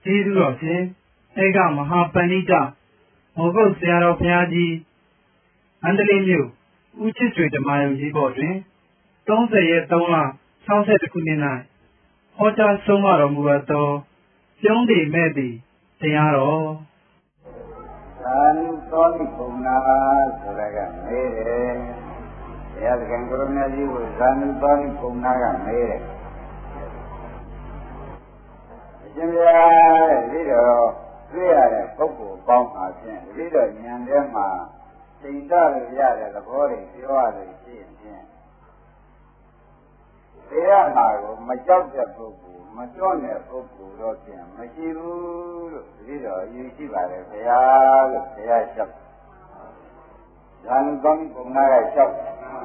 ကျေးဇူးတော်ရှင်ဧကမဟာပဏိတမောဂုတ်ဆရာတော်ဘုရားကြီးမန္တလေးမြို့ဦးချစ်ကျွေဓမ္မယုံကြီးဘော်တွင်30 ရက် 3 လ 62 ခုနှစ်၌ဟောကြားဆုံးမတော်မူသောပြုံးတိမဲ့သည်တရားတော်သံသောနိဘုံနာဆိုတာကမေးတယ်ဘုရားသခင်ကိုရမကြီးကိုသံသောနိဘုံနာကမေးတယ်အရှင်ဘုရားဒီတော့တွေ့ရတဲ့ပုဂ္ဂိုလ်ပေါင်းပါဖြင့်ဒီတော့ဉာဏ်ထဲမှာသိတာလို့ရတဲ့သဘောတွေပြောရလို့ရှိရင်တရားမှာကိုမကြောက်တဲ့ပုဂ္ဂိုလ်မတွန်းတဲ့ပုဂ္ဂိုလ်တော့ဖြင့်မရှိဘူးလို့ဒီတော့ယူရှိပါတယ်ဘုရားလို့ဘုရားလျှောက်ဉာဏ်ကောင်းပုံနာကလျှောက်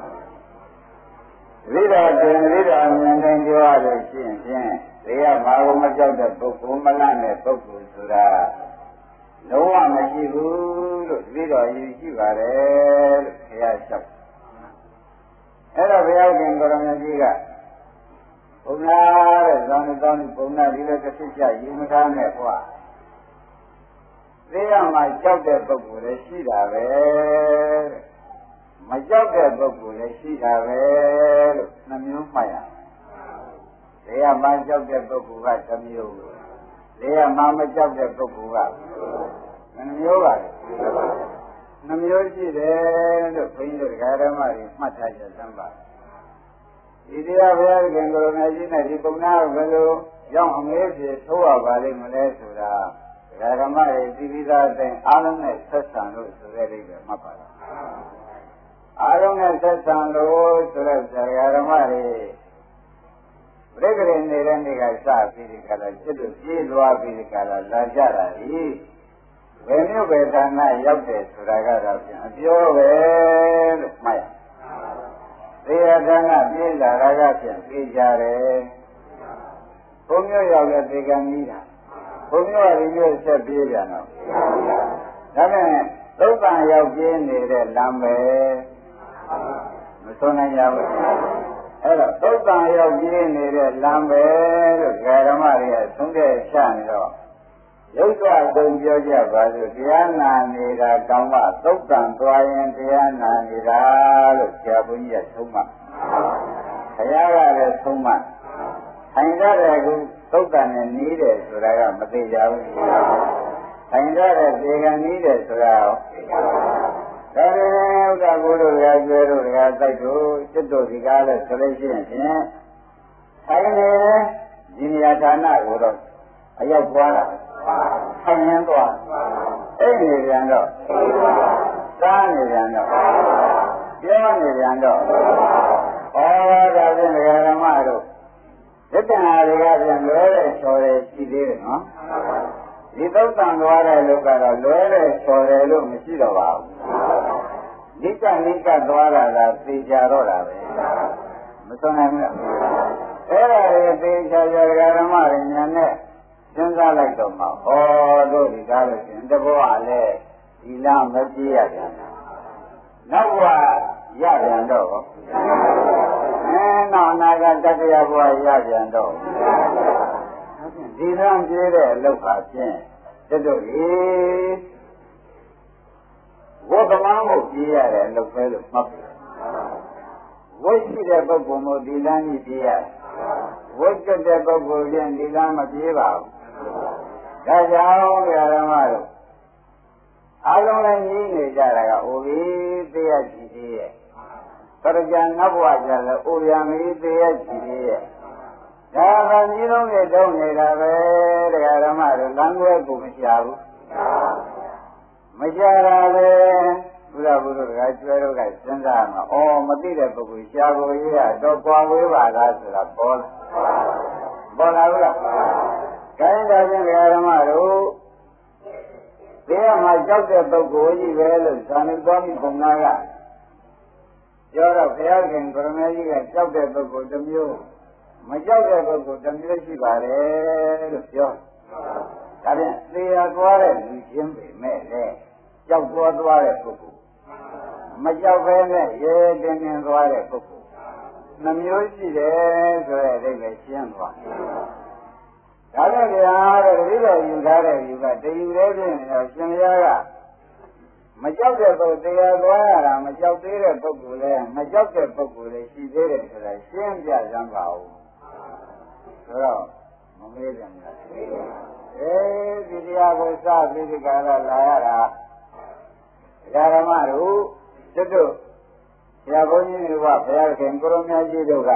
ဒီတော့တင်ဒီတော့ဉာဏ်တိုင်းပြောရလို့ရှိရင်ဖြင့်တရားမှာကိုမကြောက်တဲ့ပုဂ္ဂိုလ်မလန့်တဲ့ပုဂ္ဂိုလ်ဆိုတာလုံးဝမရှိဘူးလို့ဒီတော့ယူရှိပါတယ်လို့ဘုရားလျှောက်အဲ့တော့ဘုရားရှင်ကိုရမကြီးကဘုရားတဲ့ဇောင်းတောင်းဘုရားဒီလိုတစ်ဖြစ်ချယူမထားနဲ့ကွာသိရမှာကြောက်တဲ့ပုဂ္ဂိုလ်လည်းရှိတာပဲမကြောက်တဲ့ပုဂ္ဂိုလ်လည်းရှိတာပဲလို့နှမျိုးမှတ်ရသိရမှာကြောက်တဲ့ပုဂ္ဂိုလ်ကတစ်မျိုးသိရမှာမကြောက်တဲ့ပုဂ္ဂိုလ်ကနှမျိုးပါလေနှမျိုးရှိတယ်လို့ဘုန်းကြီးတို့ဓမ္မတွေမှတ်ထားကြသမ်းပါဒီတရားဘုရားခင်ကိုယ်တော်ကြီးနဲ့ဒီပုံနာကိုဘယ်လိုရောက်အမေးဖြစ်ထိုးရပါလိမ့်မလဲဆိုတာဓမ္မတွေသိပြီးသားတဲ့အားလုံးနဲ့ဆက်ဆံလို့ဆိုတဲ့အိဗယ်မှတ်ပါလားအားလုံးနဲ့ဆက်ဆံလို့ဆိုတဲ့ဓမ္မတွေပြိက္ခရနေတဲ့နေ့ကစပြီးဒီကလာจิตတို့ပြေးလွားပြီးဒီကလာလာကြတာဒီဘယ်မျိုးပဲဌာနရောက်တယ်ဆိုတာကတော့ပြန်အပြောပဲလို့မှတ်ရသေယဌာနပြေးလာတာကပြန်ပြေးကြတယ်ဘုံမျိုးရောက်တဲ့သေကံကြီးတာဘုံမျိုးကဒီမျိုးဆက်ပြေးပြန်တော့ဒါနဲ့သုတ်တန်ရောက်ပြေးနေတဲ့လမ်းပဲမဆုံးနိုင်ကြဘူးအဲ့တော့သုတ်တန်ရောက်ပြေးနေတဲ့လမ်းပဲလို့ဓမ္မတွေကသုံးတဲ့ချနေတော့ရုပ်ကသုံးပြောကြပါစို့တရားနာနေတာတောင်းမှသုတ်တန်သွားရင်တရားနာနေတာလို့ဆရာဘုန်းကြီးကသုံးမှဘုရားကလည်းသုံးမှထိုင်ကြတဲ့ခုသုတ်တန်နဲ့နီးတယ်ဆိုတာကမသိကြဘူးထိုင်ကြတဲ့ဒေဂန်နီးတယ်ဆိုတာဒါပေမဲ့ဥဒ္ဒဘုဒ္ဓရာကျွဲတို့ကတိုက်တို့စိတ်တို့ဒီကားလဲဆိုလို့ရှိရင်ဖြင့်ထိုင်နေဒီနေရာဌာနကိုတော့အရောက်သွားတာထိုင်ရင်းသွားအဲ့ဒီပြန်တော့စားနေပြန်တော့ပြောနေပြန်တော့ဩဒါဖြင့်ဓမ္မတို့သစ္စာတွေကပြန်လွဲတဲ့ချော်တယ်ရှိသေးတယ်နော်ဒီသုတ်တန်သွားတဲ့လူကတော့လွဲတဲ့ချော်တယ်လို့မရှိတော့ပါဘူးနိကသွားတာကသိကြတော့တာပဲမဆုံးနိုင်ဘူးအဲ့ဒါတွေသိချာချာဓမ္မတွေညာနဲ့စဉ်းစားလိုက်တော့မှဩတို့ဒီကားလို့ရှင်တဘောကလည်းဒီလားမပြေးရပြန်နောက်ကရပြန်တော့နောက်အနာဂတ်တတရားဘဝရပြန်တော့ဒီလမ်းပြေးတဲ့အလုပ်ပါဖြင့်တို့လေဝိသမန်းကိုပြေးရတဲ့အလုပ်ပဲလို့မှတ်ပြီဝိရှိတဲ့ပုဂ္ဂိုလ်မျိုးဒီလမ်းကြီးပြေးရဝိကျတဲ့ပုဂ္ဂိုလ်ချင်းဒီလမ်းမပြေးပါဘူးဒါကြောင့်ဓမ္မတို့အားလုံးလည်းကြီးနေကြတာကအိုပြီးသိရကြည့်သေးရဲ့ပရကြနောက်ဘဝကျလည်းအိုရမီသိရကြည့်သေးရဲ့ဒါကကြီးလုံးနဲ့တုံးနေတာပဲတရားဓမ္မတို့လမ်းခွဲကိုမရှာဘူးမရှာတာပဲဘုရားဘုရားကကျွဲတော့ကစဉ်းစားမှာဩမသိတဲ့ပုဂ္ဂိုလ်ရှာကိုရရတော့ကြွားဝေးပါလားဆိုတာပေါ်လာဘူးလားခိုင်းတာချင်းဓမ္မတို့တရားမှာကြောက်တဲ့ပုဂ္ဂိုလ်ကြီးပဲလို့ဇာနိတော်မိဘုံနာကပြောတော့ဘုရားရှင်ဗရမကြီးကကြောက်တဲ့ပုဂ္ဂိုလ်တစ်မျိုးမကြောက်တဲ့ပုဂ္ဂိုလ်တစ်မျိုးရှိပါတယ်လို့ပြောဒါဖြင့်သေရသွားတဲ့လူချင်းပဲမဲ့လေကြောက်သွားတဲ့ပုဂ္ဂိုလ်မကြောက်ဘဲနဲ့ရဲတင်းတင်းသွားတဲ့ပုဂ္ဂိုလ်နှမျိုးရှိတယ်ဆိုတဲ့အိဗယ်ရှင်းသွားဒါနဲ့ဗျာတဲ့ဒီလိုယူထားတဲ့ယူကတယူလေးဖြစ်နေတော့ရှင်ရကမကြောက်တဲ့ပုဂ္ဂိုလ်တရားသွားရတာမကြောက်သေးတဲ့ပုဂ္ဂိုလ်လည်းမကြောက်တဲ့ပုဂ္ဂိုလ်လည်းရှိသေးတယ်ဆိုတာရှင်းပြစမ်းပါဦးဆိုတော့မမေးကြဘူးဒီတရားကိုစပြီးဒီကရလာရတာဓမ္မတို့ကျွတ်တို့ဆရာဘုန်းကြီးတွေကဘုရားခင်ကိုရမကြီးတို့က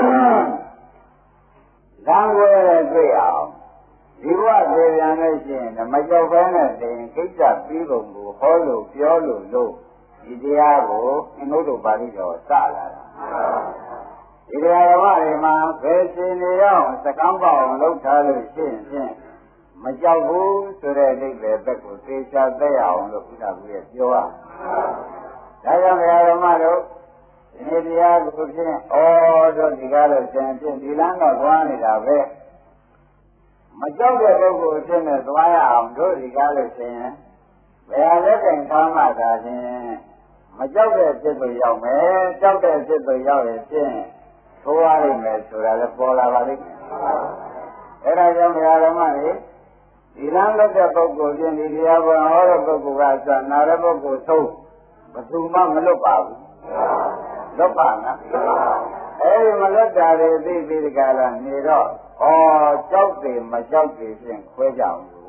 လမ်းဝဲတွေ့အောင်ဒီဘဝပြေပြန်လို့ရှိရင်မကြောက်ဘဲနဲ့တင်ကိစ္စပြီးပုံကိုဟောလို့ပြောလို့ဒီတရားကိုအင်္ဂုတ္တပါဠိတော်စလာတာဒီတရားဓမ္မတွေမှာဘယ်ရှင်နေအောင်စကမ်းပေါအောင်လုပ်ထားလို့ရှိရင်မကြောက်ဘူးဆိုတဲ့အိဗယ်ဘက်ကိုသေချာသက်အောင်လို့ဘုရားကြီးပြောရဒါကြောင့်ဓမ္မတို့ဒီတရားကိုဖြင့်တို့ဒီကားလို့ရှင်ဖြင့်ဒီလမ်းတော့သွားနေတာပဲမကြောက်တဲ့ပုဂ္ဂိုလ်ဖြစ်နေသွားရအောင်တို့ဒီကားလို့ရှင်ဘယ်ဟာလက်ခံထားမှသာခြင်းမကြောက်တဲ့ဖြစ်သူရောက်မယ်ကြောက်တဲ့ဖြစ်သူရောက်ရင်ဖြင့်ထိုးရလိမ့်မယ်ဆိုတာလည်းပေါ်လာပါလိမ့်မယ်အဲဒါကြောင့်ဓမ္မတွေဒီလမ်းလက်တဲ့ပုဂ္ဂိုလ်ချင်းဒီတရားပေါ်ဟောတဲ့ပုဂ္ဂိုလ်ကစနာတဲ့ပုဂ္ဂိုလ်ဆုံးဘယ်သူမှမလွတ်ပါဘူးလွတ်ပါနော်အဲဒီမလွတ်တာတွေသိပြီးဒီကလာနေတော့ကြောက်တယ်မကြောက်တယ်ဖြင့်ခွဲကြအောင်လို့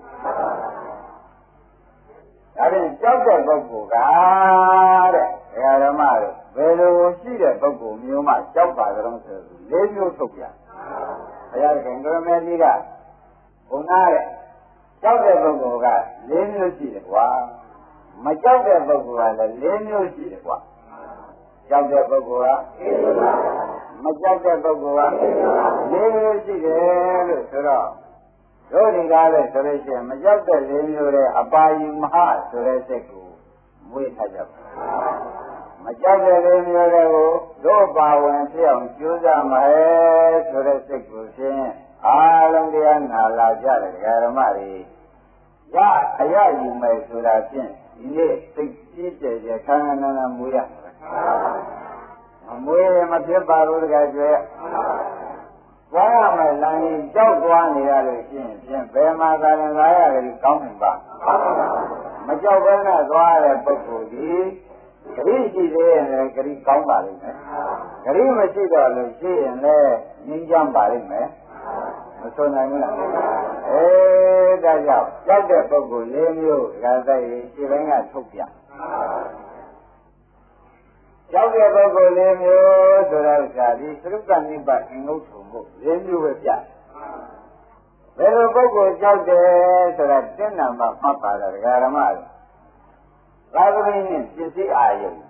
ဒါဖြင့်ကြောက်တဲ့ပုဂ္ဂိုလ်ကတဲ့ဓမ္မတို့ဘယ်လိုရှိတဲ့ပုဂ္ဂိုလ်မျိုးမှကြောက်ပါကြတော့ဆိုလေးမျိုးထုတ်ပြဘုရားခင်ကိုရမေကြီးကဘုံနာတဲ့ကြောက်တဲ့ပုဂ္ဂိုလ်က၄မျိုးရှိတယ်ကွာမကြောက်တဲ့ပုဂ္ဂိုလ်ကလည်း၄မျိုးရှိတယ်ကွာကြောက်တဲ့ပုဂ္ဂိုလ်ကမကြောက်တဲ့ပုဂ္ဂိုလ်က၄မျိုးရှိတယ်လို့ဆိုတော့တို့ဒီကားလဲဆိုလို့ရှိရင်မကြောက်တဲ့၄မျိုးတဲ့အပါယိမဟဆိုတဲ့စိတ်ကိုမွေးထားကြပါမကြောက်တဲ့၄မျိုးတွေကိုတို့ပါဝင်ဖြစ်အောင်ကြိုးစားမယ်ဆိုတဲ့စိတ်ကိုဖြင့်အားလုံးတရားနာလာကြတယ်ဓမ္မတွေအရယူမယ်ဆိုတာဖြင့်ဒီနေ့သိကြီးကျယ်ကျယ်ခန္ဓာနာမွေးရမမွေးရင်မဖြစ်ပါဘူးတကယ်ကျွဲသွားရမယ်လမ်းကြီးကြောက်သွားနေရလို့ရှိရင်ဖြင့်ဘယ်မှာသာရင်လာရတယ်ကောင်းနေပါမကြောက်ဘဲနဲ့သွားတဲ့ပုဂ္ဂိုလ်ဒီဂရိရှိသေးရင်လည်းဂရိကောင်းပါလိမ့်မယ်ဂရိမရှိတော့လို့ရှိရင်လည်းငြင်းကြပါလိမ့်မယ်မဆိုနိုင်ဘူးလားဒါကြောင့်ကြောက်တဲ့ပုဂ္ဂိုလ်၄မျိုးဒါသက်ရင်ခြေပိုင်းကထုတ်ပြကြောက်တဲ့ပုဂ္ဂိုလ်၄မျိုးဆိုတော့ဇာတိသရုပ်ကနိဗ္ဗာန်အင်္ဂုတ္တမှု၄မျိုးပဲပြဘယ်လိုပုဂ္ဂိုလ်ကြောက်တယ်ဆိုတာတင်းနာမှာမှတ်ပါတော့ဓမ္မတွေသာသမီနဲ့ပစ္စည်းအာယုဒါ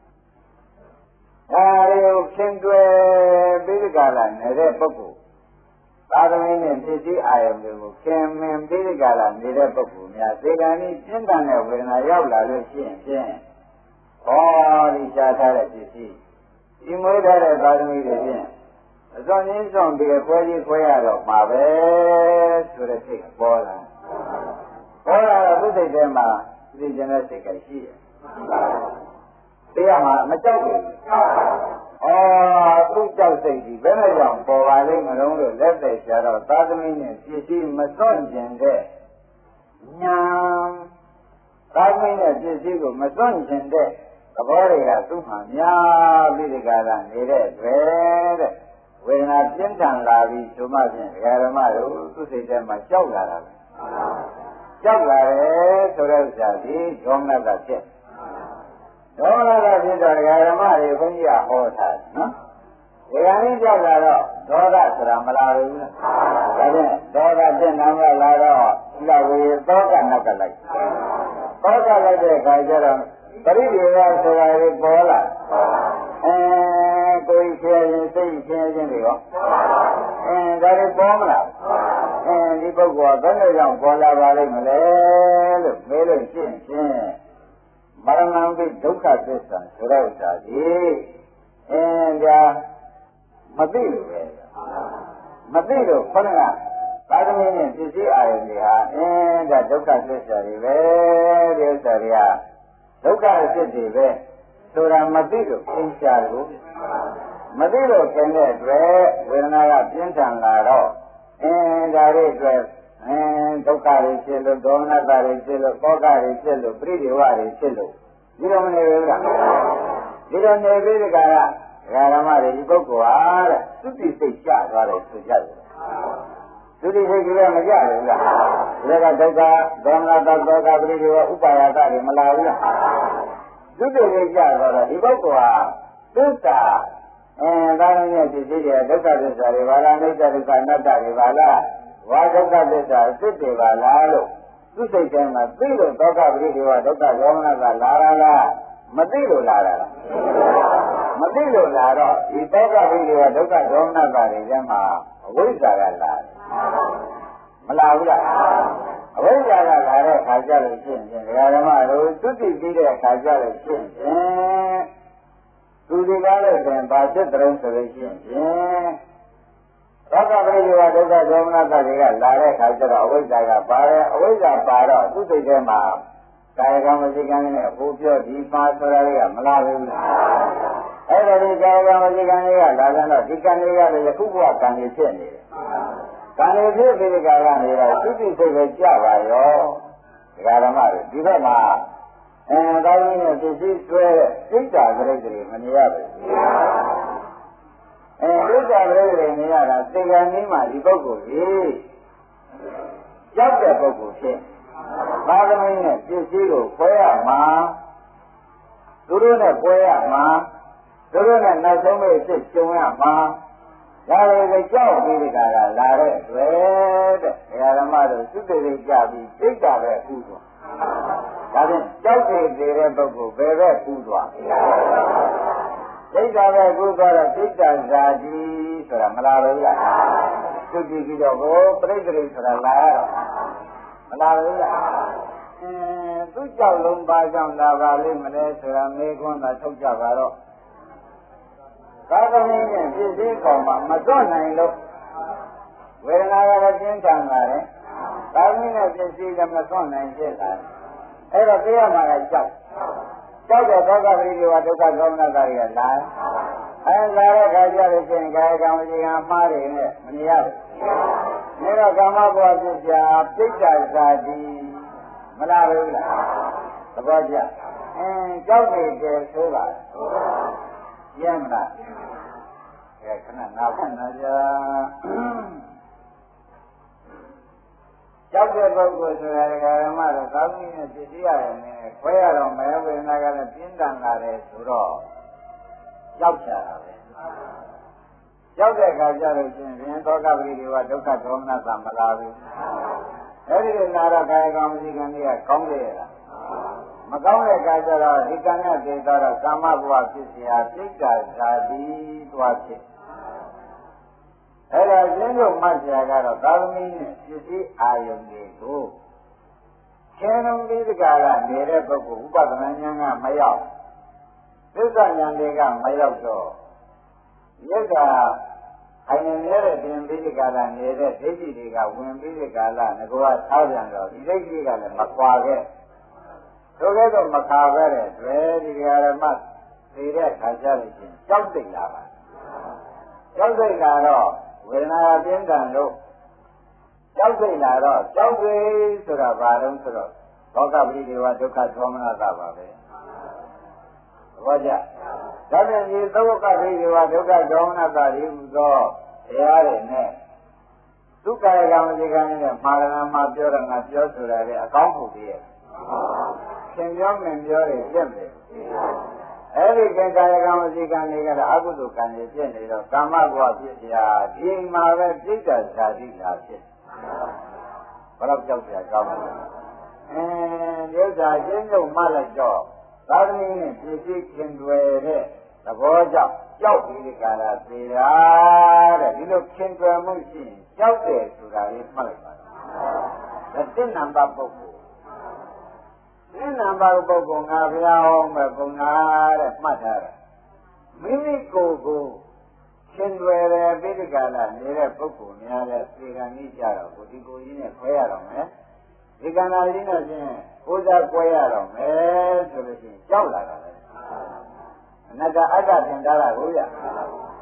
တွေကိုခင်တွယ်ပြီးဒီကလာနေတဲ့ပုဂ္ဂိုလ်သာသမီနဲ့ပစ္စည်းအာယုတွေကိုခင်မင်ပြီးဒီကလာနေတဲ့ပုဂ္ဂိုလ်များသေကံဤပြင်းထန်တဲ့ဝေဒနာရောက်လာလို့ရှိရင်ဖြင့်ဒီရှားထားတဲ့ပစ္စည်းဒီမွေးထားတဲ့သာသမီတွေဖြင့်အစွန်ရင်းစွန်ပြီးခွဲကြီးခွဲရတော့မှာပဲဆိုတဲ့စိတ်ပေါ်လာတော့သူ့စိတ်ထဲမှာသိကျင်တဲ့စိတ်ကရှိတယ်တရားမှာမကြောက်ဘူးသူ့ကြောက်စိတ်ကြီးဘယ်နဲ့ကြောင့်ပေါ်ပါလိမ့်မလို့လက်သက်ရှာတော့သာသမီနဲ့ပစ္စည်းမစွန့်ကျင်တဲ့ညာသာသမီနဲ့ပစ္စည်းကိုမစွန့်ကျင်တဲ့သဘောတွေကသူ့မှာများပြီးဒီကလာနေတဲ့အတွက်တဲ့ဝေဒနာပြင်းထန်လာပြီးဆိုမှဖြင့်ဓမ္မတို့သူ့စိတ်ထဲမှာကြောက်လာတာပဲကြောက်လာတယ်ဆိုတဲ့ဥစ္စာဒီဒေါမနတာဖြစ်ဒေါမနတာဖြစ်တော့ဓမ္မတွေဘုန်းကြီးကဟောထားတယ်နော်ဒီကနေ့ကြောက်လာတော့ဒေါသဆိုတာမလာဘူးလားဒါဖြင့်ဒေါသဖြစ်နာမလာတော့ဒီကဝေသောကနကလိုက်သောကလိုက်တဲ့အခါကျတော့ပရိဒေဝဆိုတာကိုပေါ်လာကိုယ်ဖြေရင်စိတ်ဖြေခြင်းတွေရောဒါတွေပေါ်မလားဒီပုဂ္ဂိုလ်ကဘယ်နဲ့ကြောင့်ပေါ်လာပါလိမ့်မလဲလို့မေးလို့ရှိရင်မရဏံပိဒုက္ခသစ္စာဆိုတဲ့ဥစ္စာဒီဒါမသိလို့ပဲမသိလို့ခொနကသာသမီနဲ့ပစ္စည်းအာရုံတွေဟာဒါဒုက္ခသစ္စာတွေပဲဒီဥစ္စာတွေကဒုက္ခအဖြစ်တွေပဲဆိုတာမသိလို့သင်္ချာလို့မသိလို့ခင်တဲ့အတွက်ဝေဒနာကပြင်းထန်လာတော့ဒါတွေအတွက်ဒုက္ခတွေဖြစ်လို့ဒေါမနတာတွေဖြစ်လို့ပောကတွေဖြစ်လို့ပြိတိဝတွေဖြစ်လို့ဒီလိုမနေဘူးလားဒီလိုနေပြီးဒီကရဓမ္မတွေဒီပုဂ္ဂိုလ်ဟာတဲ့သုတိစိတ်ကျသွားတယ်ဆိုကြတယ်သုတိစိတ်ကလည်းမကြဘူးလားဒါကဒုက္ခဒေါမနတာပောကပြိတိဝဥပါယတာတွေမလာဘူးလားသုတိစိတ်ကျသွားတော့ဒီပုဂ္ဂိုလ်ဟာသစ္စာဒါနဲ့ပြည့်စည်တဲ့ဒုက္ခသစ္စာတွေပါလားအိဋ္ဌဒုက္ခအနတ္တတွေပါလားဝါဒုက္ခသစ္စာအစ်စ်တွေပါလားလို့သူစိတ်ထဲမှာသိလို့ဒုက္ခပရိဒေဝဒုက္ခဒေါမနကလာတာလားမသိလို့လာတာလားမသိလို့လာတော့ဒီဒုက္ခပရိဒေဝဒုက္ခဒေါမနကတွေထဲမှာအဝိဇ္ဇာကလာတယ်မလာဘူးလားအဝိဇ္ဇာကလာတဲ့ခါကြလို့ရှိရင်ဒကာဓမ္မတို့သုတိပြီးတဲ့ခါကြလို့ရှိရင်သူဒီကားလို့ဆိုရင်ဘာဖြစ်တဲ့ဆိုလို့ရှိရင်ဒုက္ခပရိဒေဝဒုက္ခဒေါမနတတွေကလာတဲ့ခါကျတော့အဝိဇ္ဇာကပါတယ်အဝိဇ္ဇာပါတော့သူ့စိတ်ထဲမှာကာယကံဝစီကံနဲ့ဟိုပြောဒီပါဆိုတာတွေကမလာဘူးလားအဲ့ဒါဒီကာယကံဝစီကံတွေကလာကြတော့ဒီကံတွေကလည်းယခုဘဝကံတွေဖြစ်နေတယ်ကံတွေဖြစ်ပြီးဒီကာလနေတော့သုတိစိတ်ပဲကြပါရောဒကာဓမ္မတွေဒီဘက်မှာဒါရင်းနဲ့ပစ္စည်းဆွဲစိတ်ဓာတ်ကြိတ်တွေမနေရဘူးဒုက္ခပရိသေနေရတာသေကံနည်းမှာဒီပုဂ္ဂိုလ်ကြီးကြောက်တဲ့ပုဂ္ဂိုလ်ဖြစ်ဘာသမီးနဲ့ပစ္စည်းကိုခွဲရမှာသူတို့နဲ့ပွဲရမှာသူတို့နဲ့နောက်ဆုံးမဲ့ဖြစ်ကျုံရမှာဒါတွေကကြောက်ပြီးဒီကလာတဲ့အတွက်တဲ့ဒကာဓမ္မတို့သုတေတိကြပြီးစိတ်ဓာတ်ပဲဥသွားဒါဖြင့်ကြောက်နေတဲ့ပုဂ္ဂိုလ်ဘယ်ဘက်ဥသွားစိတ်ဓာတ်ပဲကုသွားတော့စိတ်ဓာတ်ဇာတိဆိုတာမလာဘူးလားသူကြည့်ပြီးတော့ကိုပြိတ္တိဆိုတာလာရတော့မလာဘူးလားသူကြောက်လုံးပါကြောင့်လာပါလိမ့်မလဲဆိုတာမေခွန်းသာထုတ်ကြပါတော့သာသမီနဲ့ပြည့်စည်ကောင်မှာမစွန့်နိုင်လို့ဝေဒနာကလည်းပြင်းထန်လာတယ်သာသမီနဲ့ပြည့်စည်လည်းမစွန့်နိုင်ဖြစ်လာတယ်အဲ့တော့တရားမှာလည်းကြောက်တဲ့ဒုက္ခပရိဒေဝဒုက္ခဒေါမနတာတွေကလာလာတဲ့ခါကျလို့ရှိရင်ကာယကံဝစီကံမှားတွေနဲ့မနေရဘူး။နေတော့ကာမဘဝဖြစ်ကြပြိတ္တာဇာတိမလာဘူးလား။သဘောကျ။ကြောက်နေတယ်ဆိုပါရမ်းမလား။ခဏနာခဏကြာကြောက်တဲ့ပုဂ္ဂိုလ်ဆိုတာဓမ္မတော့သာသမီနဲ့ပြည့်စည်ရတယ်နဲ့ခွဲရတော့မဲဝေဒနာကလည်းပြင်းထန်လာတယ်ဆိုတော့ကြောက်ကြတာပဲကြောက်တဲ့အခါကျလို့ရှိရင်ဒုက္ခပရိဒေဝဒုက္ခဒေါမနတာမလာဘူးအဲဒီလိုလာတော့ကာယကံဝစီကံတွေကကောင်းတယ်လားမကောင်းတဲ့အခါကျတော့ဒီကံနဲ့တည်သွားတော့ကာမဘဝဖြစ်เสียပြိတ္တာဇာတိသွားဖြစ်အဲ့ဒါရှင်းလို့မှတ်ကြကတော့သာသမီနဲ့ပစ္စည်းအာယုန်တွေကိုရှင်းလုံးပြီးဒီကလာနေတဲ့ပုဂ္ဂိုလ်ဥပဒနာဉာဏ်ကမရောက်သစ္စာဉာဏ်တွေကမရောက်တော့မြတ်တာအရင်နေတဲ့ပြင်ပြီးဒီကလာနေတဲ့ဒိဋ္ဌိတွေကဝင်ပြီးဒီကလာငကောထားပြန်တော့ဒီဒိဋ္ဌိကလည်းမခွာခဲ့ဆိုခဲ့တော့မခါခဲ့တဲ့တွေ့ဒီဓမ္မသိတဲ့ခါကြလို့ရှိရင်ကြောက်သိလာပါကြောက်သိလာတော့ဝေဒနာပြင်းထန်လို့ကြောက်သိလာတော့ကြောက်သိဆိုတာဘာလို့ဆိုတော့ဒုက္ခပရိဒေဝဒုက္ခဒေါမနတာပါပဲဘောကြဒါနဲ့ဒီဒုက္ခပရိဒေဝဒုက္ခဒေါမနတာတွေဟူသောတရားတွေနဲ့ဒုက္ခရကံဝစီကံနဲ့မာရဏမှာပြောတာငါပြောဆိုတာလေအကောင်းဖို့တည်းရဲ့ရှင်ပြောမင်းပြောတယ်ပြက်တယ်အဲ့ဒီကံကာယကံဝစီကံတွေကတော့အကုသိုလ်ကံတွေဖြစ်နေတော့ကာမဘဝဖြစ်ကြဒီမှာပဲပြိတ္တာဇာတိလာဖြစ်ဘယ်တော့ကြောက်ကြကောင်းလဲဒီဥစ္စာရှင်းလို့မှလိုက်တော့သာသမီနဲ့ပြည့်စည်ခင်ွယ်တဲ့သဘောကြောင့်ကြောက်ပြီးဒီကလာသေးတာတဲ့ဒီလိုခင်ွယ်မှုရှိရင်ကြောက်တယ်ဆိုတာလေးမှတ်လိုက်ပါဒါသင်္နံပါပုဂ္ဂိုလ်သင်္နံပါပုဂ္ဂိုလ်ငါဘုရားဟောမဲ့ဘုံနာတဲ့မှတ်ထားတယ်မိမိကိုယ်ကိုခင်ွယ်တယ်ပြီးဒီကလာနေတဲ့ပုဂ္ဂိုလ်များလဲသေကံကြီးကြတော့ကိုဒီကိုကြီးနဲ့ခွဲရတော့မယ်ဒီကံနာကြီးနဲ့ချင်းဥစ္စာကွဲရတော့မယ်ဆိုလို့ရှိရင်ကြောက်လာတာလေအနတ္တအတ္တသင်္ဍာရကိုရ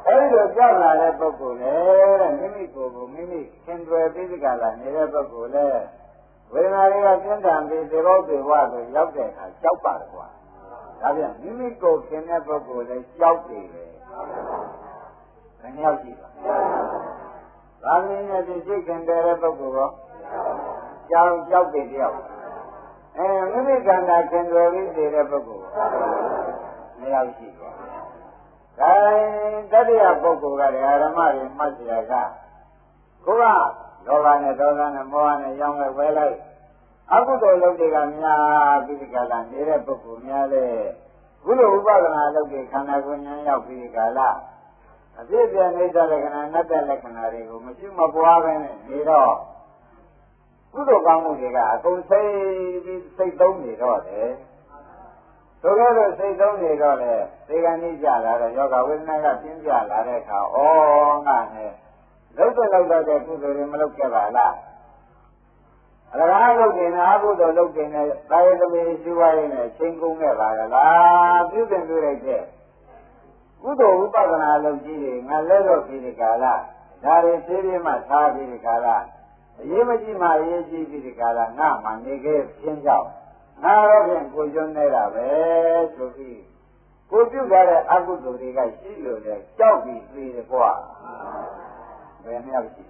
အဲဒီလိုကြောက်လာတဲ့ပုဂ္ဂိုလ်လေတဲ့မိမိကိုယ်ကိုမိမိခင်တွယ်ပြီးဒီကလာနေတဲ့ပုဂ္ဂိုလ်လေဝေဒနာတွေကပြင်းထန်ပြီးသေဘောသေဝဆိုရောက်တဲ့အခါကြောက်ပါတယ်ကွာဒါပြန်မိမိကိုယ်ခင်တဲ့ပုဂ္ဂိုလ်လေကြောက်တယ်ပဲဘယ်နှယောက်ရှိပါဘာမင်းနဲ့ဒီစိတ်ခင်တဲ့ပုဂ္ဂိုလ်ရောကြောက်တယ်တယောက်မိမိခန္ဓာခင်တွယ်ပြီးနေတဲ့ပုဂ္ဂိုလ်နှယောက်ရှိပါဒါတတိယပုဂ္ဂိုလ်ကလည်းဓမ္မတွေမှတ်เสียကကိုကလောဘနဲ့ဒေါသနဲ့မောဟနဲ့ရောင်းဝဲလိုက်အကုသိုလ်လုပ်တွေကများပြီးဒီကလာနေတဲ့ပုဂ္ဂိုလ်များလေဘုလိုဥပဒနာလုပ်တွေခန္ဓာကိုယ်ဉာဏ်ရောက်ပြီးဒီကလာအပြည့်ပြည့်နေတဲ့လက္ခဏာနတ္တလက္ခဏာတွေကိုမရှိမပွားပဲနဲ့နေတော့ကုသိုလ်ကောင်းမှုတွေကအကုန်စိတ်ပြီးစိတ်သုံးနေတော့တယ်ဆိုတော့စိတ်သုံးနေတော့လေသေကံကြီးကြလာတော့ယောဂဝေဒနာကပြင်းပြလာတဲ့အခါဩငါနဲ့လုပ်တဲ့ကုသိုလ်တွေမလုပ်ကြပါလားအလကားလုပ်နေအကုသိုလ်လုပ်နေဒါရသမီးရှိဝါးရင်းနဲ့ချိန်ကုန်ခဲ့ပါလားပြုတင်ပြလိုက်တဲ့ကုသိုလ်ဥပဒနာလုပ်ကြီးတွေငါလဲတော့ပြီးဒီကာလဒါတွေဖြည်းဖြည်းမှထားပြီးဒီကာလအရေးမကြီးမှအရေးကြီးပြီးဒီကာလငါမှနေခဲ့ပြင်းကြောက်ငါတော့ဖြင့်ကိုကျွန်းနေတာပဲဆိုပြီးကိုပြုတ်ထားတဲ့အကုသိုလ်တွေကရှိလို့လေကြောက်ပြီးပြေးတယ်ကွာဘယ်နှယောက်ရှိ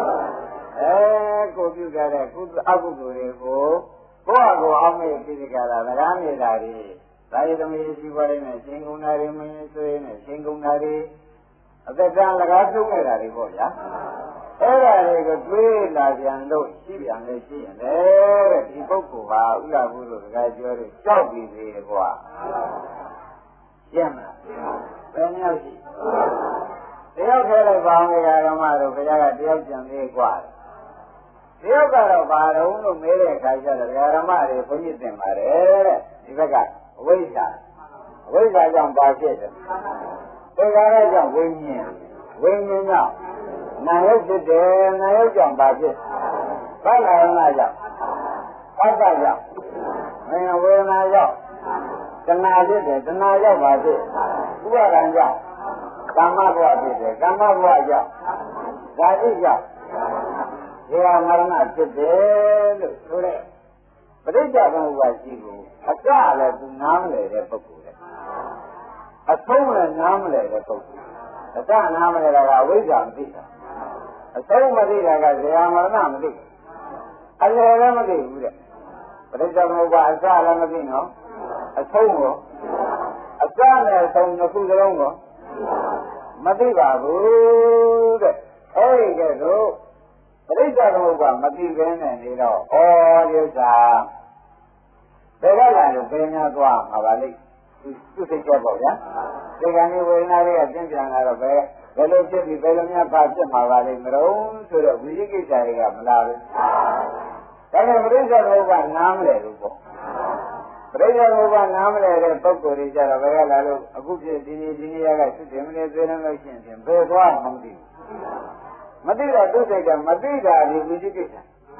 ကိုပြုတ်ထားတဲ့အကုသိုလ်တွေကိုကိုယ့်အကိုအောင်မေ့ပြီးဒီကလာဗလားနေတာတွေဒါရသမီးရှိပါလိမ့်မယ်ရှင်ကုဏာတွေမင်းဆွေးနဲ့ရှင်ကုဏာတွေအသက်တန်းလကားပြုတ်နေတာတွေပေါ့ဗျာအဲ့ဒါတွေကိုတွေးလာပြန်လို့ရှိပြန်လေရှိရင်လေတဲ့ဒီပုဂ္ဂိုလ်ဟာဥလာဘူးလို့တခါပြောတယ်ကြောက်ပြီးသေးတယ်ကွာရှင်းမလားဘယ်နှယောက်ရှိတယောက်ခဲလိုက်ပါအောင်ဓမ္မတို့ဘုရားကတယောက်ကြံသေးကွာတယောက်ကတော့ဘာတော့လို့မေးတဲ့အခါကျတော့ဓမ္မတွေဘုန်းကြီးသင်ပါတယ်တဲ့ဒီဘက်ကအဝိဇ္ဇာကြောင့်ပါဖြစ်တယ်သေခါရကြောင့်ဝိညာဉ်ကြောင့်နာယုတ်ဖြစ်တယ်နာယုတ်ကြောင့်ပါဖြစ်ဘာလာရဏကြောင့်သတ္တကြောင့်ဝေဒနာကြောင့်တဏှာဖြစ်တယ်တဏှာကြောင့်ပါဖြစ်ဥပါဒံကြောင့်ကာမဘဝဖြစ်တယ်ကာမဘဝကြောင့်ဓာတိကြောင့်ဇေယမရဏဖြစ်တယ်လို့ဆိုတဲ့ပဋိစ္စသမုပ္ပါရှိကိုအစလည်းသူနားမလည်တဲ့ပုဂ္ဂိုလ်လေအဆုံးလည်းနားမလည်တဲ့ပုဂ္ဂိုလ်အစနားမလည်တာကအဝိဇ္ဇာမသိတာအဆုံးမသိတာကဇေယမရဏမသိအလယ်လည်းမသိဘူးတဲ့ပဋိစ္စသမုပ္ပါအစလည်းမသိနော်အဆုံးကိုအစနဲ့အဆုံးနှစ်ခုစလုံးကိုမသိပါဘူးတဲ့အဲဒီကဲတော့ပဋိစ္စသမုပ္ပါမသိဘဲနဲ့နေတော့ဒီဥစ္စာဘယ်ကလာလို့ဘယ်များသွားမှာပါလိမ့်သူစိတ်ကြောက်ပေါ့ဗျာဒီကနေ့ဝေဒနာတွေကပြင်းပြန်လာတော့ဘယ်လိုဖြစ်ပြီးဘယ်လိုများပါဖြစ်မှာပါလိမ့်မလို့ဆိုတော့ဝိသိကိစ္စတွေကမလာဘူးဒါနဲ့ပဋိစ္စသမုပ္ပါနားမလဲဘူးပေါ့ပဋိစ္စသမုပ္ပါနားမလဲတဲ့ပုဂ္ဂိုလ်တွေကြတော့ဘယ်ကလာလို့အခုဖြစ်ဒီနေ့ကစစ်တယ်မနေသေးတယ်လို့ရှိရင်ဘယ်သွားမှမသိဘူးမသိတာသူစိတ်ကမသိတာဒီဝိသိကိစ္စ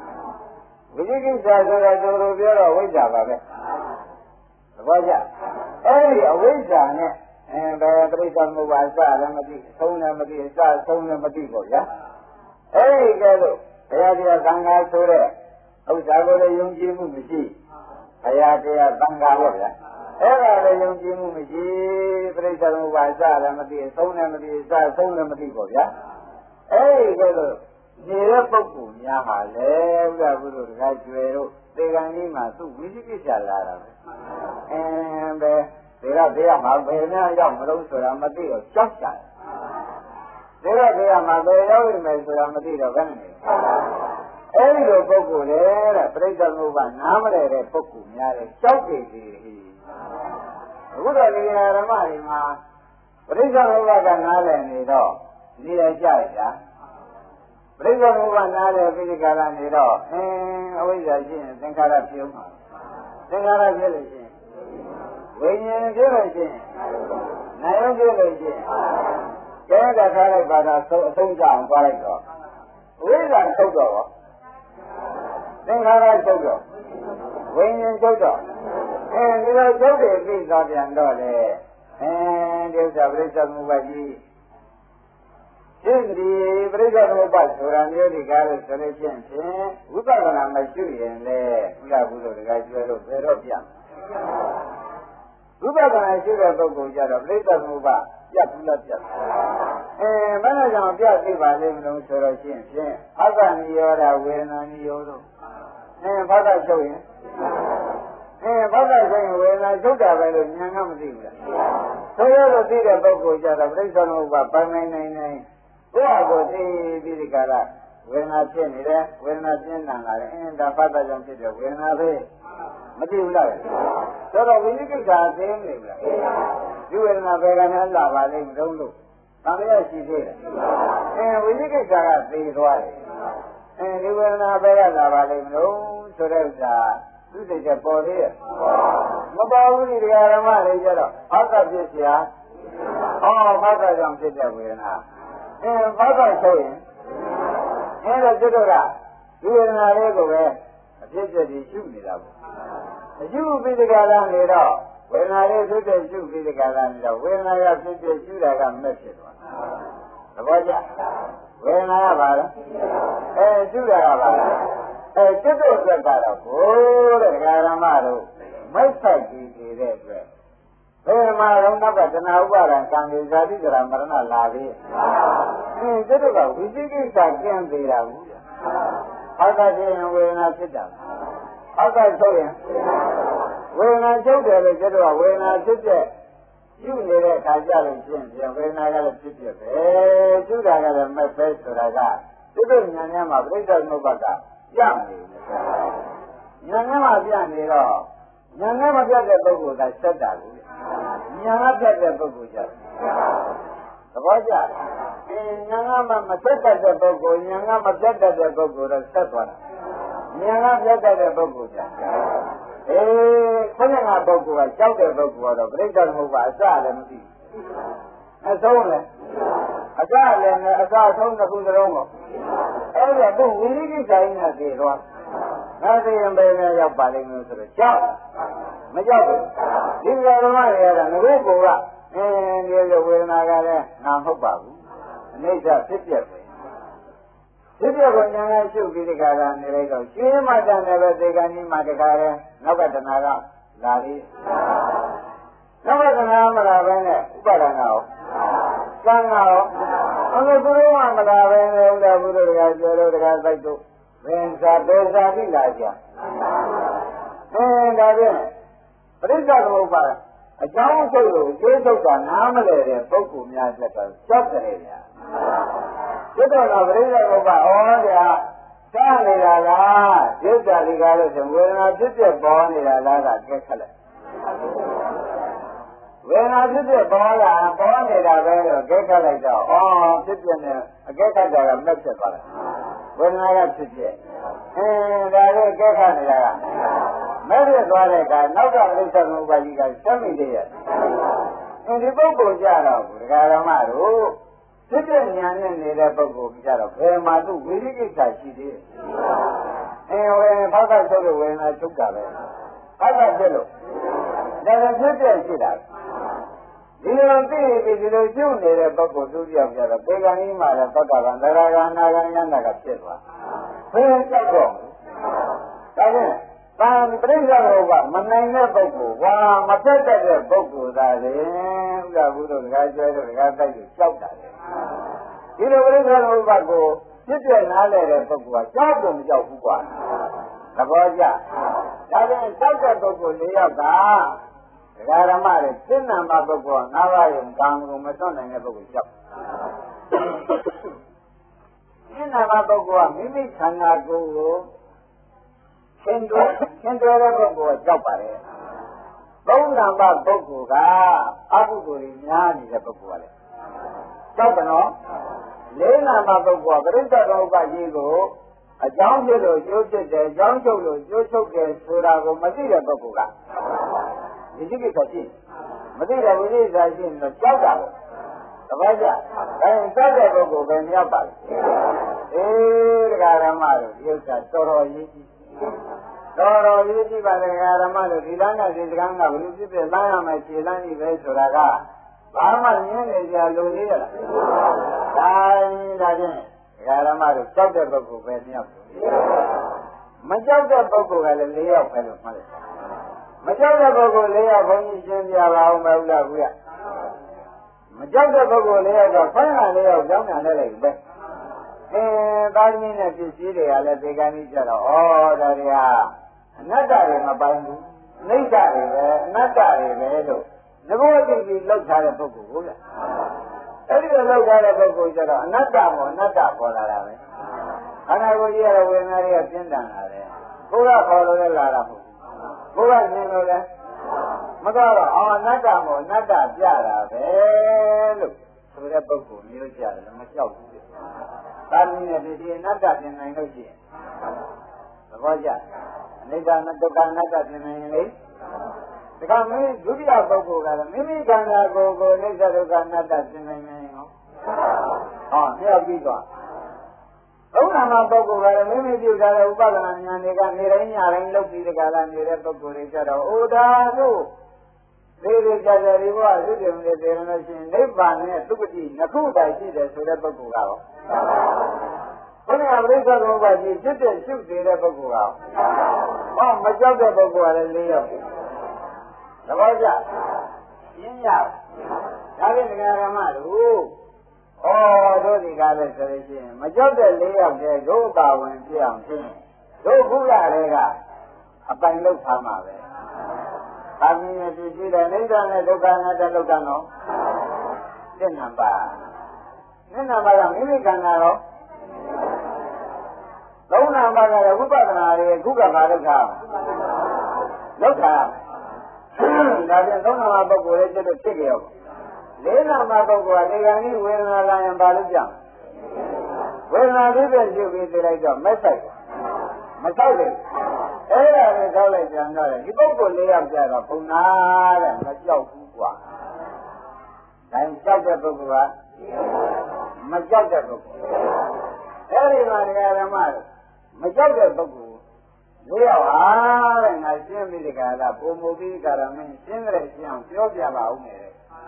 ဆိုတာတို့လိုပြောတော့ဝိဇ္ဇာပါပဲသဘောကျအဲ့ဒီအဝိဇ္ဇာနဲ့ဘယ်ပရိစ္ဆေသမုပ္ပါစလည်းမသိဆုံးလည်းမသိအစဆုံးလည်းမသိပေါ့ဗျာအဲ့ဒီကဲလို့ဘုရားတရားသံဃာဆိုတဲ့ဥစ္စာကိုလည်းယုံကြည်မှုမရှိဘုရားတရားသံဃာပေါ့ဗျာအဲ့ဒါလည်းယုံကြည်မှုမရှိပရိစ္ဆေသမုပ္ပါစလည်းမသိဆုံးလည်းမသိအစဆုံးလည်းမသိပေါ့ဗျာအဲ့ဒီကဲလို့နေတဲ့ပုဂ္ဂိုလ်များဟာလေဥဒ္ဒဘုရားတခါကျွယ်တို့သေကံကြီးမှာသူ့ဝိသိကိစ္စလာတာပဲဘေးမှာဘယ်နဲ့ရောက်မလို့ဆိုတာမသိတော့ကြောက်ကြတယ်ဘေးမှာဘယ်ရောက်နေမယ်ဆိုတာမသိတော့ဘယ်နဲ့အဲဒီလိုပုဂ္ဂိုလ်လေတဲ့ပရိစ္ဆေသမုပ္ပါနားမလဲတဲ့ပုဂ္ဂိုလ်များတဲ့ကြောက်ကြည်ကြီးအခုတော့ဒီဓမ္မတွေမှာပရိစ္ဆေသမုပ္ပါကနားလည်နေတော့နေရကြရဗျာပရိစ္ဆေသမုပ္ပါနားလည်ပြီးဒီကလာနေတော့အဝိဇ္ဇာရှိရင်သင်္ခါရပြုံးမှာသင်္ခါရဖြစ်လို့ရှိရင်ဝိညာဉ်ဖြစ်လို့ရှိရင်နာယုဖြစ်လို့ရှိရင်ကျဲတာထားလိုက်ပါတော့အဆုံးကြအောင်သွားလိုက်တော့ဝိဇ္ဇာထုတ်တော့သင်္ခါရထုတ်တော့ဝိညာဉ်ထုတ်တော့ဒီလိုထုတ်တယ်ပြီးသွားပြန်တော့လေဒီဥစ္စာပရိစ္ဆေသမုပ္ပါကြီးရှင်းဒီပရိစ္ဆေသမုပ္ပါဆိုတာမျိုးဒီကားလို့ဆိုလို့ချင်းဖြင့်ဝိပဿနာမရှိရင်လေဘုရားဘုရားတကယ်ကျွဲလို့ဘယ်တော့ပြဝိပဿနာရှိတဲ့ပုဂ္ဂိုလ်ကြတော့ပရိစ္ဆေသမုပ္ပါပြတ်ဘူးလားပြတ်ဘယ်နဲ့ကြောင့်ပြတ်သိပါလိမ့်မလို့ဆိုတော့ချင်းဖြင့်အက္ခဏိယောဒဝေဒနာနိယောတို့ဘာသာချုပ်ရင်ဘာသာချုပ်ရင်ဝေဒနာချုပ်တာပဲလို့ဉာဏ်ကမသိဘူးလားဆိုရတော့သိတဲ့ပုဂ္ဂိုလ်ကြတော့ပရိစ္ဆေသမုပ္ပါပိုင်နိုင်ဘုရားကိုသိပြီးဒီကရဝေဒနာဖြစ်နေတယ်ဝေဒနာပြင်းထန်လာတယ်ဒါဘာသာကြောင့်ဖြစ်တဲ့ဝေဒနာပဲမသိဘူးလားဆိုတော့ဝိနိကိစ္စသိမနေဘူးလားဒီဝေဒနာဘယ်ကမှလာပါလိမ့်မလို့သံဃာရှိသေးတယ်ဝိနိကိစ္စကသိသွားတယ်ဒီဝေဒနာဘယ်ကလာပါလိမ့်မလို့ဆိုတဲ့ဥစ္စာသူစိတ်ကပေါ်သေးရဲ့မပေါ်ဘူးဒီဓမ္မတွေကြတော့ဘာသာဖြစ်เสียဘာသာကြောင့်ဖြစ်တဲ့ဝေဒနာဘာသာဆိုရင်တော့ကျွတ်တော့ကဒီဝေဒနာလေးကိုပဲအဖြစ်ဖြစ်ပြီးရှုနေတာပေါ့အရှုပြီးဒီကလာနေတော့ဝေဒနာလေးဖြစ်တဲ့ရှုပြီးဒီကလာနေတော့ဝေဒနာကဖြစ်ဖြစ်ရှုတာကမဲ့ဖြစ်သွားသဘောကျဝေဒနာကဘာလဲရှုတာကဘာလဲကျွတ်တော့အတွက်ကတော့ဘိုးတဲ့ဓမ္မတို့မိုက်ဆိုင်ပြီးနေတဲ့အတွက်ဘယ်မှာတော့နောက်ကတဏှာဥပါဒံကံဉာတိကရမရဏလာပြီကျွတ်တော့ကဝိသိကိစ္စကျင်းသေးတာဘူးအောက်ကချင်းဝေဒနာဖြစ်တာအောက်ကချုပ်ရင်ဝေဒနာချုပ်တယ်လို့ကျွတ်တော့ဝေဒနာဖြစ်တဲ့ယူနေတဲ့အခါကျလို့ချင်းပြန်ဝေဒနာကလည်းဖြစ်ဖြစ်ပဲကျူတာကလည်းမဲ့ပဲဆိုတာကဒီလိုဉာဏ်ထဲမှာပြိဿသမုပ္ပါဒပြနေတယ်ဉာဏ်ထဲမှာပြနေတော့ဉာဏ်ထဲမှာပြတဲ့ပုဂ္ဂိုလ်ကဆက်တာလို့ဉာဏ်ကပြတဲ့ပုဂ္ဂိုလ်ကြသဘောကျဉာဏ်ကမဆက်တတ်တဲ့ပုဂ္ဂိုလ်ဉာဏ်ကမပြတ်တတ်တဲ့ပုဂ္ဂိုလ်တော့ဆက်သွားတာဉာဏ်ကပြတ်တတ်တဲ့ပုဂ္ဂိုလ်ကြခုနကပုဂ္ဂိုလ်ကကြောက်တဲ့ပုဂ္ဂိုလ်ကတော့ပြိဿသမုပ္ပါအစလည်းမသိဘူးအဆုံးလည်းအစလည်းနဲ့အစဆုံးတစ်ခုစလုံးကိုအဲ့ဒါသူဝိရိကိစ္စရင်းနဲ့သိသွားငါသိရင်ဘယ်နဲ့ရောက်ပါလိမ့်မလို့ဆိုတော့ကြောက်မကြောက်ဘူးဒီဓမ္မတွေကတော့ငါတို့ကဒီလိုဝေဒနာကလည်းငါမဟုတ်ပါဘူးအနိစ္စဖြစ်ပြပဲဖြစ်ပြကိုဉာဏ်နဲ့ရှုပြီးဒီကရနေလိုက်တော့ရှင်းမှတန်တယ်ပဲသေကံကြီးမှတခါရဲနောက်ကတဏှာကလာပြီနောက်ကတဏှာမလာပဲနဲ့ဥပါဒနာရောကံရောအခုသူတို့ကမလာပဲနဲ့ဥဒ္ဒဘုရားတရားကျော်လို့တရားစိုက်တို့ဝိဇာဒေဇာတိလာကြဒါဖြင့်ပရိစ္ဆေသမုပ္ပါအကြောင်းချုပ်လို့အကျိုးချုပ်တာနားမလဲတဲ့ပုဂ္ဂိုလ်များချက်တော့ကြောက်တယ်ဗျာကျွတ်တော့ပရိစ္ဆေသမုပ္ပါဗျာစားနေတာလားဒုက္ခဒီကားလို့ဆိုဝေဒနာဖြစ်ဖြစ်ပေါ်နေတာလားကကဲခက်လိုက်ဝေဒနာဖြစ်ဖြစ်ပေါ်လာပေါ်နေတာပဲလို့ကဲခက်လိုက်တော့ဖြစ်ဖြစ်နဲ့အကဲခတ်တာကမက်ဖြစ်သွားတယ်ဝေဒနာကဖြစ်ဖြစ်ဒါလေးကဲခတ်နေတာကမဲ့ရသွားတဲ့အခါနောက်ကပရိစ္ဆေသမုပ္ပါကြီးကဆက်မိသေးရဲ့ဒီပုဂ္ဂိုလ်ကြတော့ဒကာရမတို့ဖြစ်တဲ့ဉာဏ်နဲ့နေတဲ့ပုဂ္ဂိုလ်ကြတော့ဘယ်မှာသူဝိရိကိစ္စရှိသေးလဲဘာသာချုပ်လို့ဝေဒနာချုပ်တာပဲဘာသာဖြစ်လို့ဒါကဖြစ်တဲ့ရှိတာဒီလိုသိပြီးဒီလိုကျုပ်နေတဲ့ပုဂ္ဂိုလ်သူပြောက်ကြတော့ပေကံကြီးမှလည်းသတ္တဗံသရဂံနာဂံယန္တာကဖြစ်သွားဘယ်ကြောက်တော့ဒါဖြင့်ပရိစ္ဆေသမုပ္ပါမနိုင်တဲ့ပုဂ္ဂိုလ်မပြတ်တဲ့ပုဂ္ဂိုလ်သာလေဥဒ္ဒဘုရားတရားကျွဲလို့တရားတိုက်လို့ကြောက်တာလေဒီလိုပရိစ္ဆေသမုပ္ပါကိုပြည့်ပြည့်နားလည်တဲ့ပုဂ္ဂိုလ်ကကြောက်တော့မကြောက်ဘူးကွာသဘောကျဒါဖြင့်ကြောက်တဲ့ပုဂ္ဂိုလ်၄ယောက်ကဒကာဓမ္မတွေစိတ်နံပါတ်ပုဂ္ဂိုလ်ကငါးပါးရုံကံကိုမသွတ်နိုင်တဲ့ပုဂ္ဂိုလ်ကြောက်စိတ်နံပါတ်ပုဂ္ဂိုလ်ကမိမိခန္ဓာကိုယ်ကိုရှင်တော်တဲ့ပုဂ္ဂိုလ်ကကြောက်ပါတယ်သုံးနံပါတ်ပုဂ္ဂိုလ်ကအကုသိုလ်တွေများနေတဲ့ပုဂ္ဂိုလ်ကလည်းကြောက်တယ်နော်လေးနံပါတ်ပုဂ္ဂိုလ်ကပရိစ္ဆေသမုပ္ပါကြီးကိုအကြောင်းဖြစ်လို့ကျိုးဖြစ်တယ်အကြောင်းချုပ်လို့ကျိုးချုပ်တယ်ဆိုတာကိုမသိတဲ့ပုဂ္ဂိုလ်ကဒီကိစ္စရှိမသိတဲ့ဝိသေသရှိရင်တော့ကြောက်တာပဲတပည့်ကြကြောက်တဲ့ပုဂ္ဂိုလ်ပဲမြောက်ပါလေတရားဓမ္မတို့ဒီဥစ္စာတော်တော်ရေးကြည့်တော်တော်ရေးကြည့်ပါလေတရားဓမ္မတို့ဒီလမ်းနဲ့ဒီစကားကဘယ်လိုဖြစ်ဖြစ်လမ်းရမယ်ခြေလမ်းကြီးပဲဆိုတာကဘာမှညင်းနေကြလို့သေးရလားဒါဖြင့်ဓမ္မတို့ကြောက်တဲ့ပုဂ္ဂိုလ်ပဲမြောက်မကြောက်တဲ့ပုဂ္ဂိုလ်ကလည်း၄ယောက်ပဲလို့မှတ်လိုက်မကြောက်တဲ့ပုဂ္ဂိုလ်၄ယောက်ဘုန်းကြီးရှင်းပြပါဦးမဟုတ်လားဘူးရမကြောက်တဲ့ပုဂ္ဂိုလ်၄ယောက်ကခွင့်ရ၄ယောက်ကြောင်းတာလည်းလိုက်ပဲသားသမီးနဲ့ပစ္စည်းတွေကလည်းဒီကနေ့ကြတော့ဒါတွေဟာအနတ္တတွေမပိုင်ဘူးနိစ္စတွေပဲအနတ္တတွေပဲလို့ငဘိုးတိတိလောက်ထားတဲ့ပုဂ္ဂိုလ်ဟုတ်လားအဲ့ဒီလိုလောက်ထားတဲ့ပုဂ္ဂိုလ်ကျတော့အနတ္တကိုအနတ္တပေါ်လာတာပဲခန္ဓာကိုယ်ကြီးရဲ့ဝေဒနာတွေကပြင်းထန်လာတယ်ကိုယ်ကခေါ်လို့လည်းလာတာမဟုတ်ဘူးကိုယ်ကမြင်လို့လည်းမတော့အနတ္တကိုအနတ္တပြတာပဲလို့ဆိုတဲ့ပုဂ္ဂိုလ်မျိုးကြတယ်မကြောက်ဘူးသာမင်းနဲ့ဒီအနတ္တပြင်နိုင်လို့ရှိရင်သဘောကျအနိစ္စနဲ့ဒုက္ခအနတ္တပြင်နိုင်ရင်လေဒါကမင်းဒုတိယပုဂ္ဂိုလ်ကလည်းမိမိခန္ဓာကိုယ်ကိုအနိစ္စဒုက္ခအနတ္တပြင်နိုင်ရင်ဟောမြောက်ပြီးတော့ဘုရားမှာပုဂ္ဂိုလ်ကလည်းမိမိပြုထားတဲ့ဥပဒနာဉာဏ်တွေကနေတိုင်းညတိုင်းလုပ်ပြီးတကလားနေတဲ့ပုဂ္ဂိုလ်တွေကြတော့ဩဒါတို့ဒီကြကြဒီဘဝသုတေမနေတယ်လို့ရှိရင်နိဗ္ဗာန်နဲ့သုပတိနှစ်ခုတိုင်ရှိတယ်ဆိုတဲ့ပုဂ္ဂိုလ်ကတော့ဘုရားပြိဿသောဘာကြီးဖြစ်တဲ့ရှုနေတဲ့ပုဂ္ဂိုလ်ကမကြောက်တဲ့ပုဂ္ဂိုလ်ကလည်း၄ယောက်သဘောကျရင်းရဒါဖြင့်ဓမ္မတို့တို့ဒီကားလဲဆိုလို့ရှိရင်မကြောက်တဲ့၄ယောက်တည်းဒုပါဝင်ပြအောင်ဖြင့်ဒုဘုရားတွေကအပိုင်လောက်ထားမှာပဲသာမင်းရဲ့ဒီရှိတဲ့နိစ္စနဲ့ဒုက္ခနဲ့တလောက်တော့သိနံပါကမိမိခန္ဓာတော့သုံးနံပါတ်ကတော့ဝိပဿနာတွေခုကဘာဒုက္ခလောက်တာဒါပြန်သုံးနံပါတ်ပုဂ္ဂိုလ်လေးတက်ဖြစ်ကြရောလေးနံပါတ်ပုဂ္ဂိုလ်ကဒီကနေ့ဝေဒနာလာရင်ဘာလို့ကြောက်ဝေဒနာလေးပဲပြုပြီးသိလိုက်တော့မဆိုင်မဆောက်တယ်အဲ့ဒါကိုထောက်လိုက်ကြံတော့ဒီပုဂ္ဂိုလ်၄ယောက်ကြတော့ဘုံနာတဲ့မကြောက်ဘူးကွာဒါကြောက်တဲ့ပုဂ္ဂိုလ်ကမကြောက်တဲ့ပုဂ္ဂိုလ်အဲ့ဒီမှာဓမ္မမကြောက်တဲ့ပုဂ္ဂိုလ်၄ယောက်ဟာတဲ့ငါရှင်းပြီးဒီကလာပုံမူပြီးကြတော့မင်းရှင်းကြတဲ့ရှင်းအောင်ပြောပြပါဦးမယ်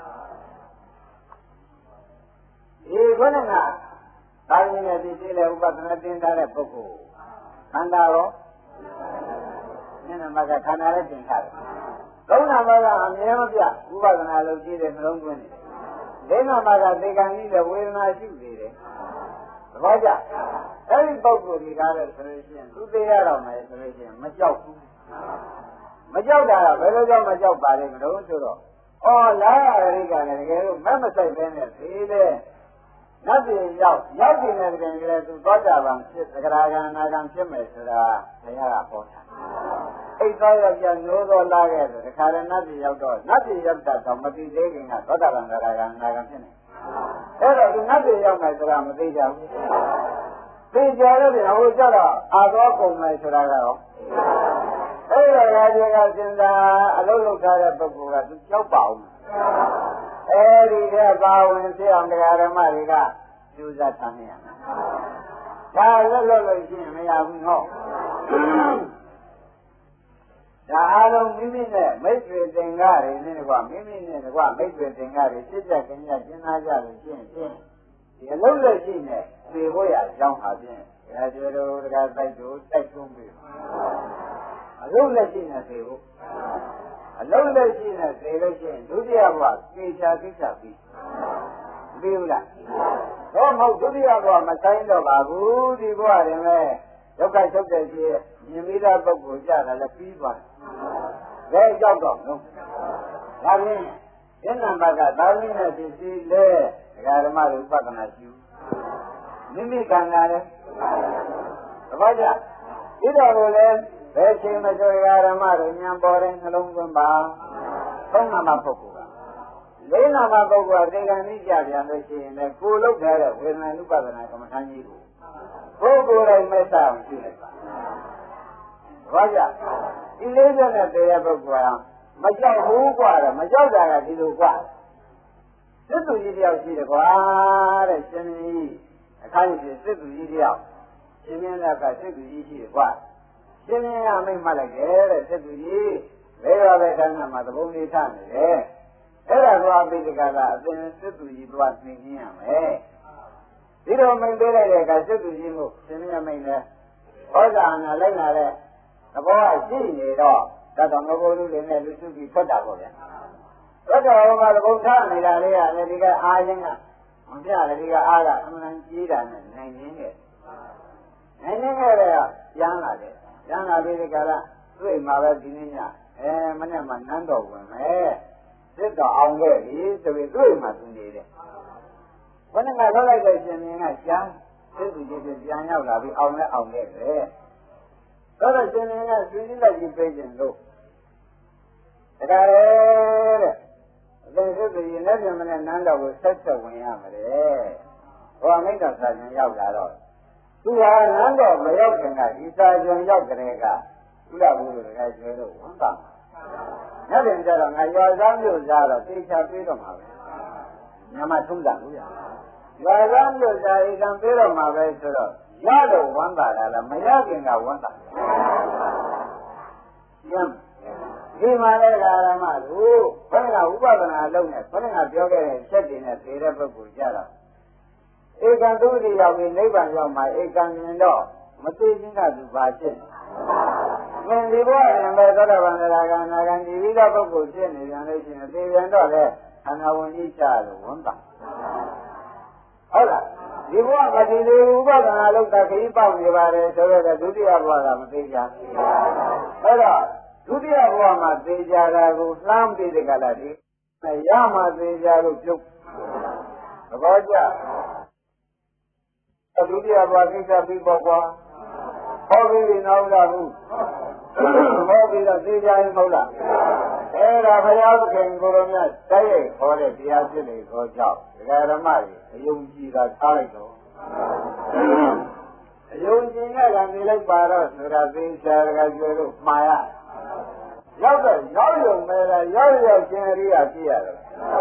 ဒီခုနကသာမင်းနဲ့ဒီသိလေဥပဒနာတင်ထားတဲ့ပုဂ္ဂိုလ်ခန္ဓာရောမျက်နှာမှာကခန္ဓာလည်းတင်ထားတယ်။သုံးနာမှာကအမြဲမပြဥပဒနာလုပ်ကြည့်တဲ့နှလုံးသွင်းတယ်။လေးနာမှာကသေကံကြီးတဲ့ဝေဒနာရှိနေတယ်။သဘောကျ။အဲဒီပုဂ္ဂိုလ်ဒီကားတဲ့ဆိုလို့ရှိရင်သူသိရတော့မယ်ဆိုလို့ရှိရင်မကြောက်ဘူး။မကြောက်တာကဘယ်လိုကြောင့်မကြောက်ပါလဲမလို့ဆိုတော့လာရရိကလည်းတကယ်လို့မဆိုင်ပဲနဲ့သေးတယ်။နတ်ပြည်ရောက်နေတဲ့တကယ်ကလေးသူသောတာပန်ဖြစ်သက္ကရာကံနာကံဖြစ်မယ်ဆိုတာဘုရားကဟောတာအိတ်သားရောက်ပြန်နိုးတော့လာခဲ့တယ်တခါလည်းနတ်ပြည်ရောက်တော့နတ်ပြည်ရောက်တာတော့မသိသေးခင်ကသောတာပန်သက္ကရာကံနာကံဖြစ်နေအဲ့တော့ဒီနတ်ပြည်ရောက်မယ်ဆိုတာမသိကြဘူးသိကြလို့ဒီဟိုကျတော့အာသောကုန်မယ်ဆိုတာကတော့အဲ့တော့ရာဇကစင်သာအလုံးလုံးထားတဲ့ပုဂ္ဂိုလ်ကသူကြောက်ပါဦးအဲဒီကပါဝင်ဖြစ်အောင်တရားဓမ္မတွေကကျူးစားထားနေရမယ်။ဒါလွတ်လို့ရှိရင်မရဘူးနော်။ဒါအားလုံးမိမိနဲ့မိတ်ဆွေသင်္ကားတွေနဲ့ကွာမိမိနဲ့ကွာမိတ်ဆွေသင်္ကားတွေစစ်ကြခင်ရကျင်းသားကြလို့ရှိရင်ဒီအလုံးလက်ရှိနဲ့ပြေဖို့ရအကြောင်းပါဖြင့်ဒါကျတော့တရားတိုက်တို့တိုက်တွန်းပြီးအလုံးလက်ရှိနဲ့ပြေဖို့အလုံးလက်ရှိနဲ့သိလို့ရှိရင်ဒုတိယဘဝသေချာသိချပြီးပြီးဘူးလားတော့မဟုတ်ဒုတိယဘဝမဆိုင်တော့ပါဘူးဒီဘဝရင်ပဲဒုက္ခချုပ်တဲ့ရှိမြင်မိတဲ့ပုဂ္ဂိုလ်ကြတာလည်းပြီးသွားတယ်ဘယ်ကြောက်တော့နော်ဒါဖြင့်ဉာဏ်နံပါတ်ကသာမင်းနဲ့ပစ္စည်းလဲဒကာဓမ္မတွေဥပဒနာရှိမိမိခန္ဓာလဲသဘောကျဒီတော်ကိုလည်းဘယ်ချိန်မှဆိုရဓမ္မတို့ဉာဏ်ပေါ်တဲ့နှလုံးသွင်းပါသုံးနာမပုဂ္ဂိုလ်ကလေးနာမပုဂ္ဂိုလ်ကသေကံကြီးကြပြန်လို့ရှိရင်လည်းကိုယ်လောက်ထားတဲ့ဝေဒနာနုပဒနာကမ္မထာကြီးကိုပုဂ္ဂိုလ်တိုင်းမဲ့စားအောင်ရှိလိုက်ပါဘာကြဒီလေးချက်နဲ့တရားပုဂ္ဂိုလ်ကမကြောက်ဘူးกว่าတယ်မကြောက်တာကဒီလိုกว่าစစ်သူကြီးတယောက်ရှိတယ်ကွာတဲ့ရှင်ကြီးအခါကြီးစစ်သူကြီးတယောက်ရှင်မြတ်ကစစ်သူကြီးရှိတယ်ကွာရှင်မြတ်ကမိတ်မှလိုက်တယ်တဲ့စစ်သူကြီးဘယ်ရောပဲခန္ဓာမှာသဘုံလေးထားနေတယ်အဲ့ဒါကအပိဋကကအသင်စစ်သူကြီးသွားသိင်းရမယ်ဒီလိုမိန်ပေးလိုက်တဲ့အခါစိတ်သူရှိမှုရှင်မင်းမိန်နဲ့ဩဇာနာလိုက်လာတဲ့သဘောကရှိနေတော့ဒါတော့ငကိုလူတွေနဲ့လူစုပြီးထွက်တာပေါ့ဗျာထွက်တော့ဟောကသဘုံထားနေတာလေးကလည်းဒီကအားချင်းကမပြတယ်ဒီကအားကအမှန်တန်ကြီးတာနဲ့နိုင်ရင်းနဲ့နိုင်နေခဲ့တဲ့ရမ်းလာတယ်ရမ်းလာပြီးဒီကလာတွေ့မှာပဲဒီနေ့ညမနေ့မှနန်းတော်ဝင်မယ်စစ်တော်အောင်ခဲ့ပြီဆိုပြီးတွေ့မှသူနေတယ်ဘယ်နဲ့ကလောက်လိုက်တဲ့ရှင်မင်းကရှားစစ်သူကြီးပြန်ရောက်လာပြီးအောင်ခဲ့တယ်တော့ရှင်မင်းကသူကြီးလက်ကြီးပြေးခြင်းလို့ဒါကြတဲ့အသင်စစ်သူကြီးနဲ့ပြန်မနဲ့နန်းတော်ကိုဆက်ဝင်ရမှာလေဟောမိတ်တော်စာရှင်ရောက်လာတော့သူဟာနန်းတော်မရောက်ခင်ကဒီစာရှင်ရောက်ကြတဲ့ကကုလဘုရားကကျွဲလို့ဝန်တာညတင်ကြတော့ငါရွာသားမျိုးစားတော့တေချာပြေးတော့မှာပဲညမထုံးတာဘူးရရွာသားမျိုးစားအိမ်ပြေးတော့မှာပဲဆိုတော့ရတော့ဝန်တာလားမရခင်ကဝန်တာညဒီမှာလည်းဓမ္မတို့ဘယ်ကဥပဒနာလုံးနဲ့ဘယ်ကပြောခဲ့တဲ့ချက်တွေနဲ့သေတဲ့ပုဂ္ဂိုလ်ကြတော့ဧကံသုတိရောက်ပြီးနိဗ္ဗာန်ရောက်မှာဧကံမြင်တော့မသိခြင်းကသူပါဖြစ်မင်းဒီဘဝရင်ပဲသောတာပန်တရားကနာဂံဒီဝိဒပုဂ္ဂိုလ်ဖြစ်နေပြန်လို့ရှိရင်သေပြန်တော့လေခန္ဓာဝင်ကြီးချလို့ဝန်တာဟုတ်လားဒီဘဝကတိလေးဥပဒနာလုံးတခရီးပေါက်နေပါတယ်ဆိုတော့ဒုတိယဘဝကမသိကြအဲ့တော့ဒုတိယဘဝမှာသေကြတာကိုလှမ်းပြီးတဲ့ကလာဒီရမှသေကြလို့ပြုတ်သဘောကျဒုတိယဘဝကိစ္စပြီးပေါ့ကွာဟောပြီးနောက်လာဘူးဟောပြီးတော့သေကြရင်မဟုတ်လားအဲ့ဒါဘုရားသခင်ကိုရောမြတ်တိုက်ရိုက်ခေါ်တဲ့တရားဖြစ်လေခေါ်ကြောက်ဒကာဓမ္မတွေအယုံကြည်တာထားလိုက်တော့အယုံကြည်နဲ့ကနေလိုက်ပါတော့ဆိုတာသေချာကကျွဲလို့မှားရရောက်တော့ရောက်ရုံပဲလားရောက်ချင်းအရိယာပြည့်ရတယ်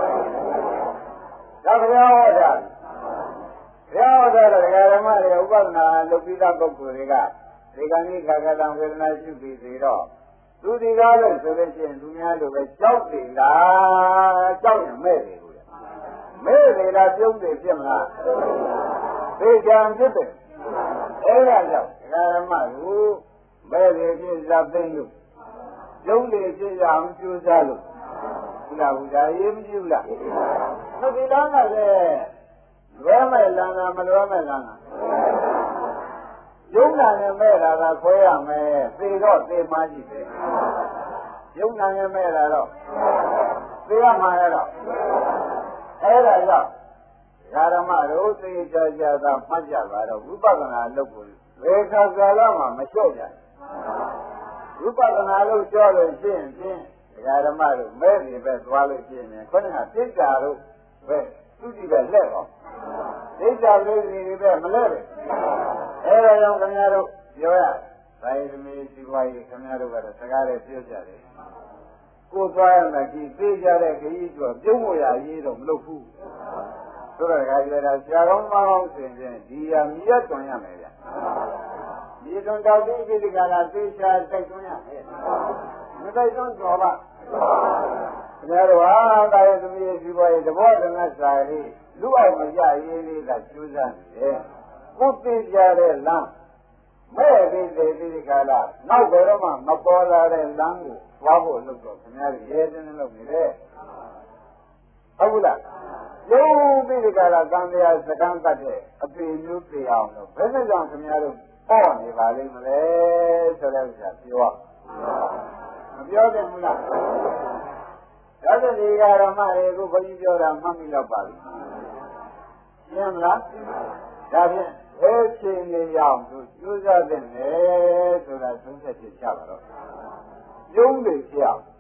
ဒါဘုရားဟောတာဘုရားဟောတာဒကာဓမ္မတွေဥပဒနာလုပ်ပြီးသားပုဂ္ဂိုလ်တွေကဒီကနေ့ခါကတံဝေဒနာရှိပြီးသေးတော့သူဒီကားလို့ဆိုလို့ရှိရင်သူများလိုပဲကြောက်တယ်လားကြောက်ရင်မဲ့တယ်လို့မဲ့တယ်လားပြုံးတယ်ဖြစ်မလားသိကြံဖြစ်တယ်အဲ့ဒါကြောင့်ဒကာဓမ္မတို့မဲ့တယ်ဖြစ်စားသိလို့ပြုံးတယ်ဖြစ်ရအောင်ကြိုးစားလို့ဘုရားဘုရားရေးမကြည့်ဘူးလားဒီလမ်းကလည်းလွဲမဲ့လမ်းလားမလွဲမဲ့လမ်းလားယုံနာနဲ့မဲ့တာကခွဲရမယ်သေတော့သေမှရှိတယ်ယုံနာနဲ့မဲ့တာတော့သေရမှာရတော့အဲ့ဒါကြောင့်ဓမ္မတို့သေချာချာသာမှတ်ကြပါတော့ဝိပဿနာလုပ်ကိုဘယ်ခါကာလမှမလျှော့ကြဝိပဿနာလုပ်လျှော့လို့ရှိရင်ဖြင့်ဓမ္မတို့မဲ့နေပဲသွားလို့ရှိရင်ခုနကသိက္ခာတို့ပဲသူကြည့်ပဲလက်ပါသိက္ခာလေးတွေပဲမလဲပဲအဲ့ဒါကြောင့်ခင်ဗျားတို့ပြောရဒါရသမီးစီပွားရေးခင်ဗျားတို့ကတော့စကားလေးပြောကြတယ်ကိုယ်သွားရမယ်ဒီသိကြတဲ့ခရီးကျော်ပြုံးဖို့ရရေးတော့မလုပ်ဘူးဆိုတော့ဒါကြတာဆရာကောင်းမကောင်းဆိုရင်ဒီဟာမြတ်တွန်ရမယ်ဗျဒီတွန်တော်ပြီးဒီကလာသိချာတိုက်တွန်းရမယ်မတိုက်တွန်းတော့ပါခင်ဗျားတို့ဟာဒါရသမီးစီပွားရေးတဘောတငတ်စာလေးလူအောင်မရရေးလေးကကျိုးစားနေတယ်ကိုသိကြတဲ့လမ်းမဲ့ပြီးဒီခါလာနောက်ဘယ်တော့မှမပေါ်လာတဲ့လမ်းကိုသွားဖို့လုပ်တော့ခင်ဗျားတို့ရဲတင်းလုပ်နေတယ်ဟုတ်ဘူးလားရုံးပြီးဒီခါလာကံတရားစကံတတ်တဲ့အပေမျိုးသိအောင်လို့ဘယ်နဲ့ကြောင့်ခင်ဗျားတို့ပေါ့နေပါလိမ့်မလဲဆိုတဲ့ဥစ္စာပြောမပြောတယ်ဘူးလားဒါဆိုဒီဓမ္မတွေကိုဘုန်းကြီးပြောတာမှတ်မိတော့ပါပြီရှင်းမလားဒါဖြင့်ဘယ်ချိန်နေရအောင်သူကျိုးစားတဲ့လေဆိုတာသုံးချက်ချပါတော့ယုံနေကြ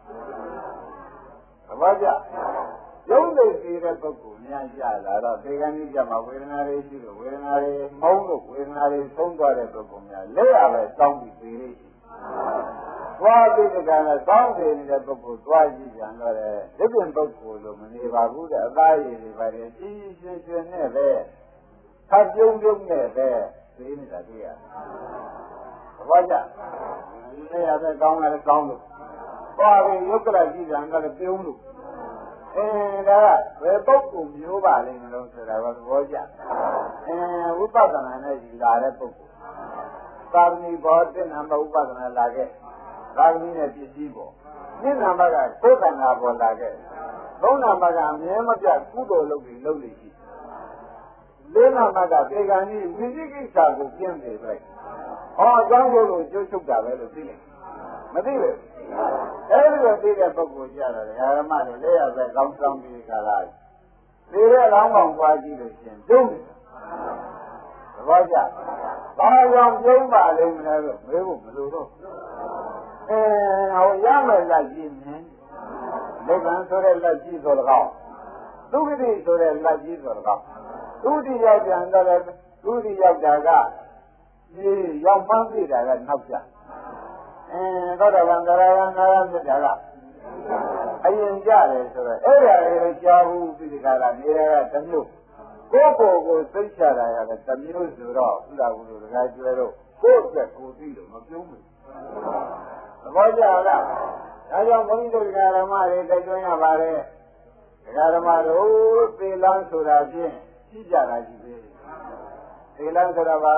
ဘာကြယုံနေကြတဲ့ပုဂ္ဂိုလ်များကြလာတော့ဒီကနေ့ကြမှာဝေဒနာတွေရှိလို့ဝေဒနာတွေမုန်းလို့ဝေဒနာတွေသုံးသွားတဲ့ပုဂ္ဂိုလ်များလက်ရပဲတောင်းပြီးသေးလေးရှိသွားပြီးဒီကနေ့တောင်းနေနေတဲ့ပုဂ္ဂိုလ်သွားကြည့်ကြတော့တယ်ဒီပြင်ပုဂ္ဂိုလ်လို့မနေပါဘူးတဲ့အသားရည်တွေပါတယ်ကြီးကြီးကျယ်ကျယ်နဲ့ပဲအပြုံးပြုံးနဲ့ပဲသိနေတာတွေ့ရတယ်။ဘာကြ။ဒီရတဲ့ကောင်းတယ်ကောင်းလို့သွားပြီးရုပ်ကလေးကြည့်ကြတယ်လည်းပြုံးလို့ဒါကဘယ်ပုဂ္ဂိုလ်မျိုးပါလိမ့်မလို့ဆိုတာကသဘောကျ။ဝိပဿနာနဲ့ဒီလာတဲ့ပုဂ္ဂိုလ်သာသမီဘောတဲ့နာမဥပဒနာလာခဲ့သာသမီနဲ့ပစ္စည်းပေါ်နိနာမကကိုယ်ခန္ဓာပေါ်လာခဲ့သုံးနာမကအမြဲမပြတ်ကုသိုလ်လုပ်ပြီးလုပ်နေရှိလေးနာမကဒေဂန်ကြီးဝိသိကိစ္စကိုကျင့်နေပဲဟောအကြောင်းကိုကျိုးချုပ်တာပဲလို့သိတယ်မသိဘူးအဲဒီလိုသိတဲ့ပုဂ္ဂိုလ်ကြတော့ဓမ္မတွေလက်ရပဲကောင်းဆောင်ပြီးကြလားဒီရဲ့လောင်းကောင်သွားကြည့်လို့ရှင်ကျုံးတယ်သဘောကျဘာကြောင့်ကျုံးပါလိမ့်မလဲလို့မေးဖို့မလိုတော့ဟောရမယ်လက်ကြီးမြင်လက်ခံဆိုတဲ့လက်ကြီးဆိုတော့သုခတိဆိုတဲ့လက်ကြီးဆိုတော့သုတိရောက်ပြန်တော့သုတိရောက်တာကဒီရောက်မှန်းသိတာကနောက်ကျသောတာပန်သရဂံနာရမြတ်တာကအရင်ကြတယ်ဆိုတော့အဲ့ဒါလေးကြားဘူးပြီးဒီကလာနေရတာတစ်မျိုးကိုယ့်ကိုယ်သိချတာရတဲ့တစ်မျိုးဆိုတော့ဥလာဘူးလို့တခါကျွဲတော့ကိုယ့်အတွက်ကိုသိလို့မပြုံးဘူးသဘောကျလားဒါကြောင့်ဘုန်းကြီးတို့ဓမ္မတွေတိုက်တွန်းရပါတယ်ဓမ္မတို့သေလန်းဆိုတာဖြင့်ရှိကြတာရှိသေးတယ်သေလန်းဆိုတာပါ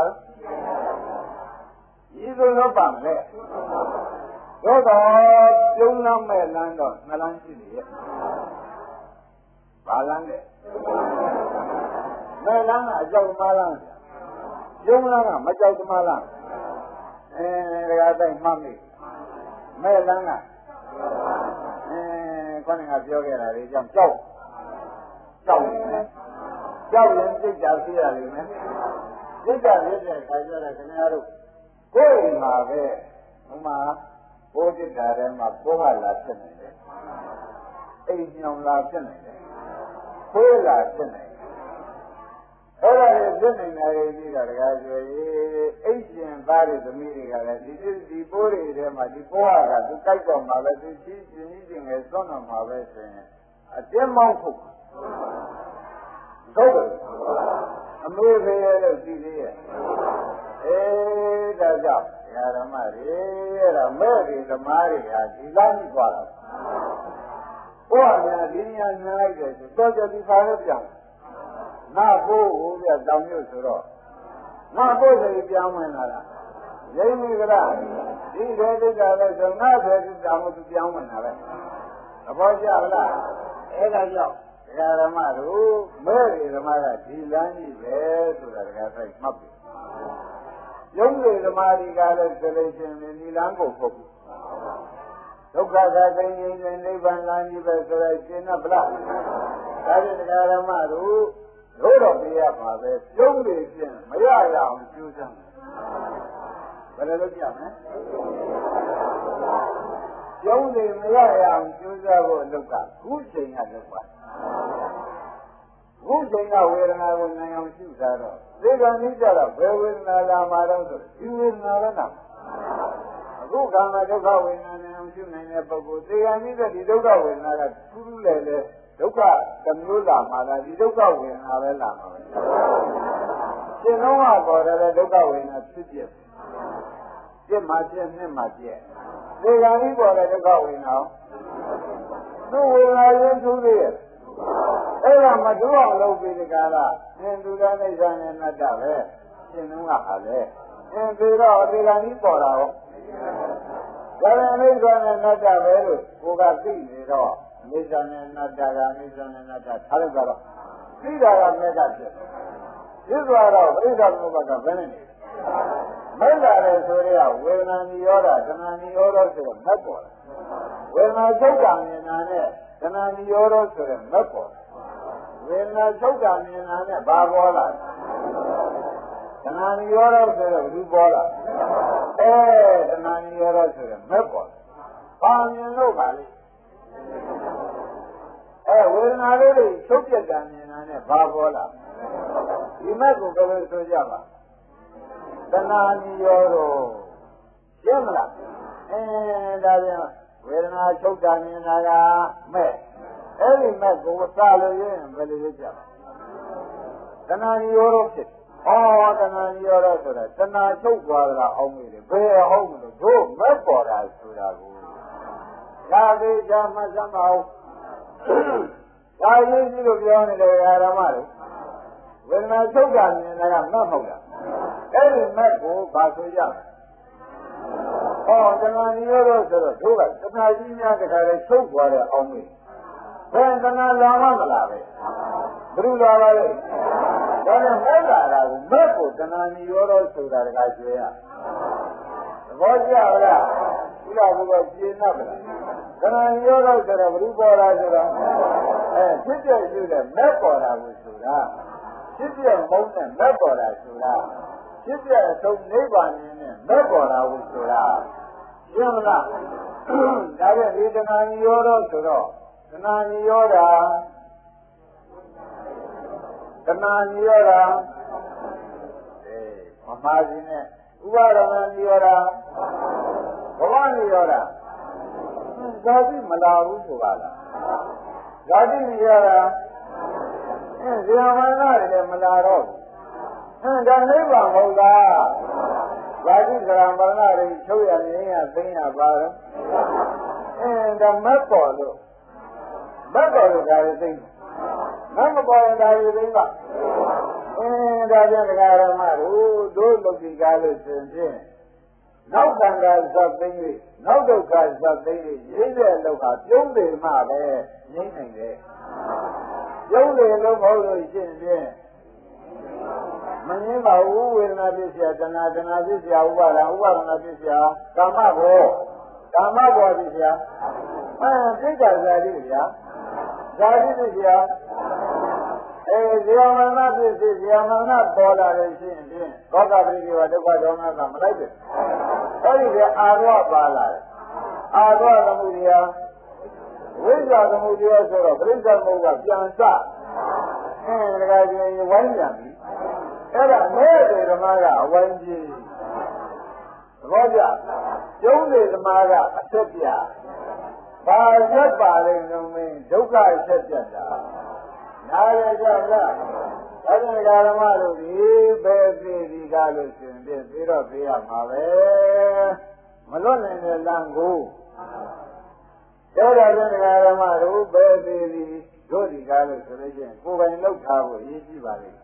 ဤသို့လို့ပါမယ်သို့တော့ပြုံးလမ်းမဲ့လမ်းတော့နှလမ်းရှိနေရဲ့ဘာလမ်းလဲမဲ့လမ်းကအကြောက်သမားလမ်းပြုံးလမ်းကမကြောက်သမားလမ်းဒါကတိုင်းမှတ်မိမဲ့လမ်းကခေါင်းကပြောခဲ့တာလေကြောက်ကြောက်ရင်စိတ်ကြသိရလိမ့်မယ်စိတ်ကြရတဲ့ခါကျတော့ခင်ဗျားတို့ကိုယ်မှာပဲဟိုမှာဘိုးတိတာထဲမှာဘိုးကလာဖြစ်နေတယ်အိမ်ညောင်လာဖြစ်နေတယ်ခိုးလာဖြစ်နေတယ်အဲ့ဒါတွေဖြစ်နေတာတွေပြီးတော့တကားဆိုရင်အိတ်ရှင်သားတွေသမီးတွေကလည်းဒီဘိုးတွေထဲမှာဒီဘိုးကသူကြိုက်တော့မှာပဲသူချင်းချင်းငယ်စွန့်တော့မှာပဲဆိုရင်အတင်းမောင်းဖို့ဟုတ်အမေဖေရလို့ကြည့်သေးရဲ့ဒါကြောင့်ဓမ္မတွေအဲ့ဒါမဲ့တွေဓမ္မတွေဟာဒီလားကြီးသွားတာဘုရားများဒီညာညာလိုက်တယ်ဆိုတော့ကြဒီခါလည်းပြန်နာဖို့ဟိုပြတောင်မြို့ဆိုတော့နာဖို့ဆိုပြီးပြောင်းဝင်လာတာရင်းမိကလားဒီဒေသကလည်းဆိုနာဆိုပြီးတောင်မြို့ပြောင်းဝင်လာပဲသဘောကျလားအဲ့ဒါကြောင့်ဓမ္မတို့မဲ့တွေဓမ္မကဒီလမ်းကြီးပဲဆိုတာတကယ်ဆိုင်မှတ်ပြီယုံတွေဓမ္မတွေကလည်းဆိုလို့ရှိရင်ဒီလမ်းကိုပုတ်ဘူးဒုက္ခကသိဉ္ဇဉ်နိဗ္ဗာန်လမ်းကြီးပဲဆိုတော့ရှင်းတော့ဗလားဒါဖြင့်ဓမ္မတို့လို့တော့ပြရမှာပဲယုံတွေဖြင့်မရရအောင်ကြိုးစားဘယ်လိုလုပ်ကြမလဲယုံတွေမရရအောင်ကြိုးစားဖို့လုပ်တာခုချိန်ကလုပ်ပါခုချိန်ကဝေဒနာကိုနိုင်အောင်ရှုစားတော့ဒီကနေ့ကျတော့ဘယ်ဝေဒနာလာမှာတော့ဆိုဒီဝေဒနာလည်းနာအခုခန္ဓာဒုက္ခဝေဒနာနဲ့အောင်ရှုနိုင်တဲ့ပုဂ္ဂိုလ်ဒီကနေ့ကဒီဒုက္ခဝေဒနာကထူးထူးလည်းလေဒုက္ခတစ်မျိုးလာမှာလားဒီဒုက္ခဝေဒနာပဲလာမှာပဲရှင်းတော့ပေါ်တယ်ဒုက္ခဝေဒနာဖြစ်ပြစ်မှပြစ်နှစ်မှပြစ်ဒီကနေ့ပေါ်တဲ့ဒုက္ခဝေဒနာသူ့ဝေဒနာရင်းထူးသေးရဲ့အဲ့ဒါမတူအောင်လုပ်ပြီးဒီကလာသင်သူတဲ့အိဋ္ဌာနဲ့နတ္တပဲရှင်းတော့ဟာလေသင်ပြီးတော့ဒီကနေ့ပေါ်တာရောဒါလည်းအိဋ္ဌာနဲ့နတ္တပဲလို့ကိုကသိနေတော့အိဋ္ဌာနဲ့နတ္တကအိဋ္ဌာနဲ့နတ္တထားလိုက်တော့သိတာကမေတ္တာဖြစ်ဖြစ်သွားတော့အိဋ္ဌာဘုဘကဘယ်နဲ့နေမေတ္တာလည်းဆိုရဝေဒနာနိရောဓသနာနိရောဓဆိုတော့မတ်ပေါ်တယ်ဝေဒနာချုပ်တာမြင်တာနဲ့သနာနိရောဓဆိုတဲ့မတ်ပေါ်ဝေဒနာချုပ်တာမြင်တာနဲ့ဘာပေါ်လာသနာနိရောဓဆိုတဲ့ဘူးပေါ်လာသနာနိရောဓဆိုတဲ့မတ်ပေါ်ဘာမြင်လို့ပါလဲဝေဒနာလေးတွေချုပ်ပြတ်တာမြင်တာနဲ့ဘာပေါ်လာဒီမတ်ကိုဘယ်လိုဆိုကြပါသနာနိရောဓရှင်းမလားဒါပြန်ဝေဒနာချုပ်တာမြင်တာကမဲ့အဲ့ဒီမဲ့ကိုစလို့ရင်ဘယ်လိုလုပ်ကြပါသနာနိရောဓဖြစ်သနာနိရောဓဆိုတာသနာချုပ်သွားတာအောင်မိတယ်ဘယ်ဟုတ်မလို့တို့မဲ့ပေါ်တာဆိုတာကိုဒါသေးချာမှတ်စမ်းပါဦးဒါရင်းကြီးလို့ပြောနေတယ်ဓမ္မတွေဝေဒနာချုပ်တာမြင်တာကမက်မဟုတ်လားအဲ့ဒီမက်ကိုဘာဆိုကြဟောတဏှာနိရောဓဆိုတော့တို့ကတဏှာကြီးများတခါလေချုပ်သွားတဲ့အောင်မေးဘယ်တဏှာလာမလားပဲဘုရားလာပါလေဒါနဲ့မက်လာတာကိုမက်ကိုတဏှာနိရောဓဆိုတာတခါကျွေးရသဘောကျလားဒီလိုဘုရားရှင်း납လားတဏှာနိရောဓဆိုတော့ဘုရားပေါ်လာဆိုတော့ဖြစ်ပြရှိတဲ့မက်ပေါ်လာကိုဆိုတာဖြစ်ပြမုန်းတဲ့မက်ပေါ်လာဆိုတာဖြစ်ပြအဆုံးနိဗ္ဗာန်နဲ့မက်ပေါ်လာကိုဆိုတာရှင်းမလားဒါပြန်ဒီတဏှာနိရောဓဆိုတော့တဏှာနိရောဓတဏှာနိရောဓမမှားခြင်းနဲ့ဥပါဒနာနိရောဓဘဝနိရောဓဇာတိမလာဘူးဆိုပါလားဇာတိနိရောဓဇေယဝနာတွေလည်းမလာတော့ဘူးဒါနိဗ္ဗာန်မဟုတ်လားဇာတိကရံဗရဏတွေချုပ်ရနေရသိညာပါတော့ဒါမတ်ပေါ်လို့ဒါတွေသိမတ်မပေါ်ရင်ဒါတွေသိပါဒါကြောင့်ဒကာရမတို့လုတ်တိကားလို့ဆိုရင်နောက်သံဃာဇတ်သိ၍နောက်ဒုက္ခဇတ်သိ၍ရင်းတဲ့လောကပြုံးတယ်မှပဲငြိမ့်နိုင်တယ်ပြုံးတယ်လို့မဟုတ်လို့ရှင်းဖြင့်မငင်းပါဘူးဝေဒနာပစ္စယတဏှာပစ္စယဥပါဒနာပစ္စယကာမဘောပစ္စယသိက္ခာဇာတိဗျာဇာတိပစ္စယဇေယမနာပစ္စည်းဇေယမနာပေါ်လာလို့ရှိရင်ဖြင့်သောတာပတိကဒုက္ခဒေါမနကမလိုက်ဘူးအဲ့ဒီကအာရောပါလာတယ်အာရောသမှုတရားဝိဇ္ဇာသမှုတရားဆိုတော့ပြိဿမုတ်ကပြန်စဒါကကျရင်ဝိုင်းပြန်ပြီအဲ့ဒါမဲ့တဲ့ဓမ္မကအဝိုင်းကြီးသဘောကျကျုံးတဲ့ဓမ္မကအဆက်ပြဘာရက်ပါလိမ့်လို့မင်းဒုက္ခဆက်ပြတာနားရကြလားအဲ့ဒီဓမ္မတို့ဒီပဲသေးဒီကားလို့ရှင်ပြပြီးတော့ပြရမှာပဲမလွတ်နိုင်တဲ့လမ်းကိုပြောတာတဲ့ဓမ္မတို့ပဲသေးဒီတို့ဒီကားလို့ဆိုလို့ရှိရင်ကိုယ်ပိုင်လောက်ထားဖို့ရည်ရှိပါလိမ့်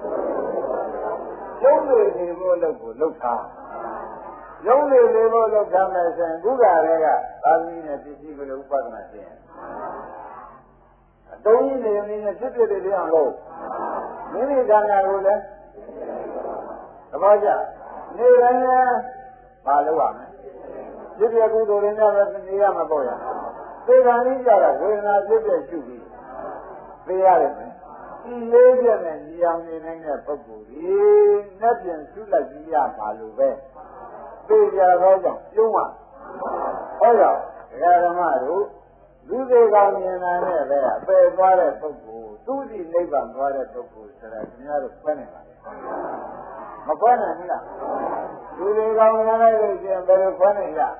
ကျုံးလို့နေဖို့လောက်ကိုလောက်ထားရုံးလေလေဖို့လောက်ထားမယ်ဆိုရင်ခုကလည်းကသာသမီနဲ့ပစ္စည်းကိုဥပဒနာရှင်းအတုံးကြီးနေနေနဲ့ဖြစ်ဖြစ်တွေအောင်လို့မိမိခန္ဓာကိုလည်းသဘောကျနေတိုင်းမလုပ်ရမယ်ဖြစ်ဖြစ်ကုသိုလ်တွေနဲ့ပဲနေရမှာပေါ့ရသေကံကြီးကြတာဝေဒနာဖြစ်ဖြစ်ရှုပြီးသိရတယ်ဒီလေးပြည့်နဲ့ညီအောင်နေနိုင်တဲ့ပုဂ္ဂိုလ်ဒီနဲ့ပြင်ဆုလိုက်ကြည့်ရပါလို့ပဲသိကြတော့ကြောင့်ပြုံးမှာဟောကြောင့်ဓမ္မတို့လူသေးကောင်မြင်နိုင်တဲ့ပဲအပယ်သွားတဲ့ပုဂ္ဂိုလ်သူ့ဒီနိဗ္ဗာန်သွားတဲ့ပုဂ္ဂိုလ်ဆိုတာခင်ဗျားတို့ခွဲနိုင်ပါလေမခွဲနိုင်ဘူးလားလူသေးကောင်မြင်လိုက်လို့ရှိရင်ဘယ်လိုခွဲနိုင်ရ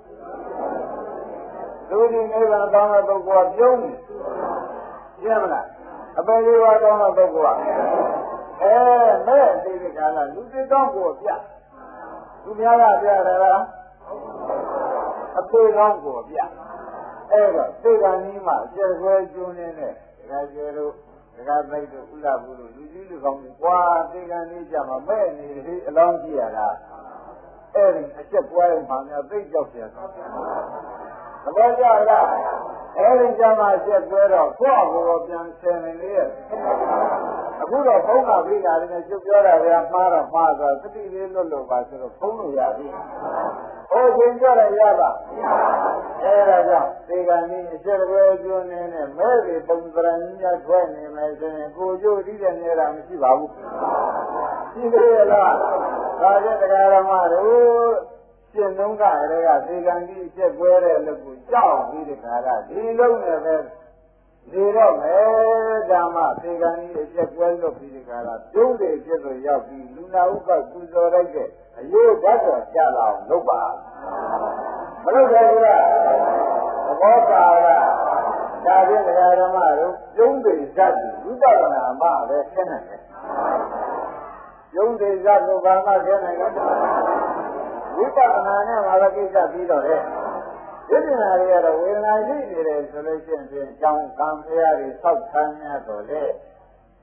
သူ့ဒီနိဗ္ဗာန်သွားတဲ့ပုဂ္ဂိုလ်ကပြုံးနေရှင်းမလားအပယ်လေးပါးသွားတဲ့ပုဂ္ဂိုလ်ကမဲ့သိတဲ့ကာလလူသေးကောင်ကိုပြသူများကပြတယ်လားအပေကောင်းကိုပြအဲ့တော့သေကံကြီးမှကျက်ဆွဲကျွန်းနေတဲ့ဒကာကျယ်တို့ဒကာသိတ်တို့ဥလာဘူးတို့လူကြီးလူကောင်းကြီးကွာသေကံကြီးကြမှာမဲ့နေတယ်အလောင်းကြည့်ရတာအဲ့ဒီအချက်ပွားရင်မှများသိကြောက်ပြန်သဘောကျလားအဲ့ဒီကြမှာအချက်ပွဲတော့ကိုယ့်အဘောပြန်ဆင်နေလေအခုတော့ဘုန်းကပြိတာလည်းကျုပ်ပြောတာကမှားတော့မှားသွားသတိလေးလွတ်လို့ပါဆိုတော့ဘုန်းလို့ရပြီဟိုချိန်ကြရပါအဲဒါကြောင့်ဒီကနေ့အချက်ကွဲကျွန်းနေနဲ့မဲ့ဒီပုံစံကြီးများထွက်နေမယ်ဆိုရင်ကိုကျိုးဒီတဲ့နေတာမရှိပါဘူးရှိသေးရဲ့လားဒါကြောင့်တရားဓမ္မတို့ရှင်းလုံးကလည်းကဒီကံကြီးအချက်ကွဲတဲ့လူကိုကြောက်ပြီးဒီခါကဒီလုံးနဲ့ပဲနေတော့မယ်ဓမ္မသေကံကြီးအချက်ကွဲလို့ပြီးဒီကလာပြုံးတယ်ဖြစ်လို့ရောက်ပြီးလူနာဥပ္ပပူဇော်လိုက်တဲ့အရေးဓာတ်တော်ကြလာအောင်လုပ်ပါမလုပ်ကြဘူးလားသဘောပါလားဒါဖြင့်ဓမ္မတို့ပြုံးတယ်ဇတ်ဝိပဿနာမှပဲရှင်းနိုင်တယ်ပြုံးတယ်ဇတ်ကိုဘာမှရှင်းနိုင်တယ်ဝိပဿနာနဲ့ဘာလို့ကိစ္စပြီးတော့လဲဝိပဿနာတွေကတော့ဝေဒနာရှိနေတယ်ဆိုလို့ရှိရင်ကြောင့်ကံဖရာတွေဆောက်ခံရတော့လေဒ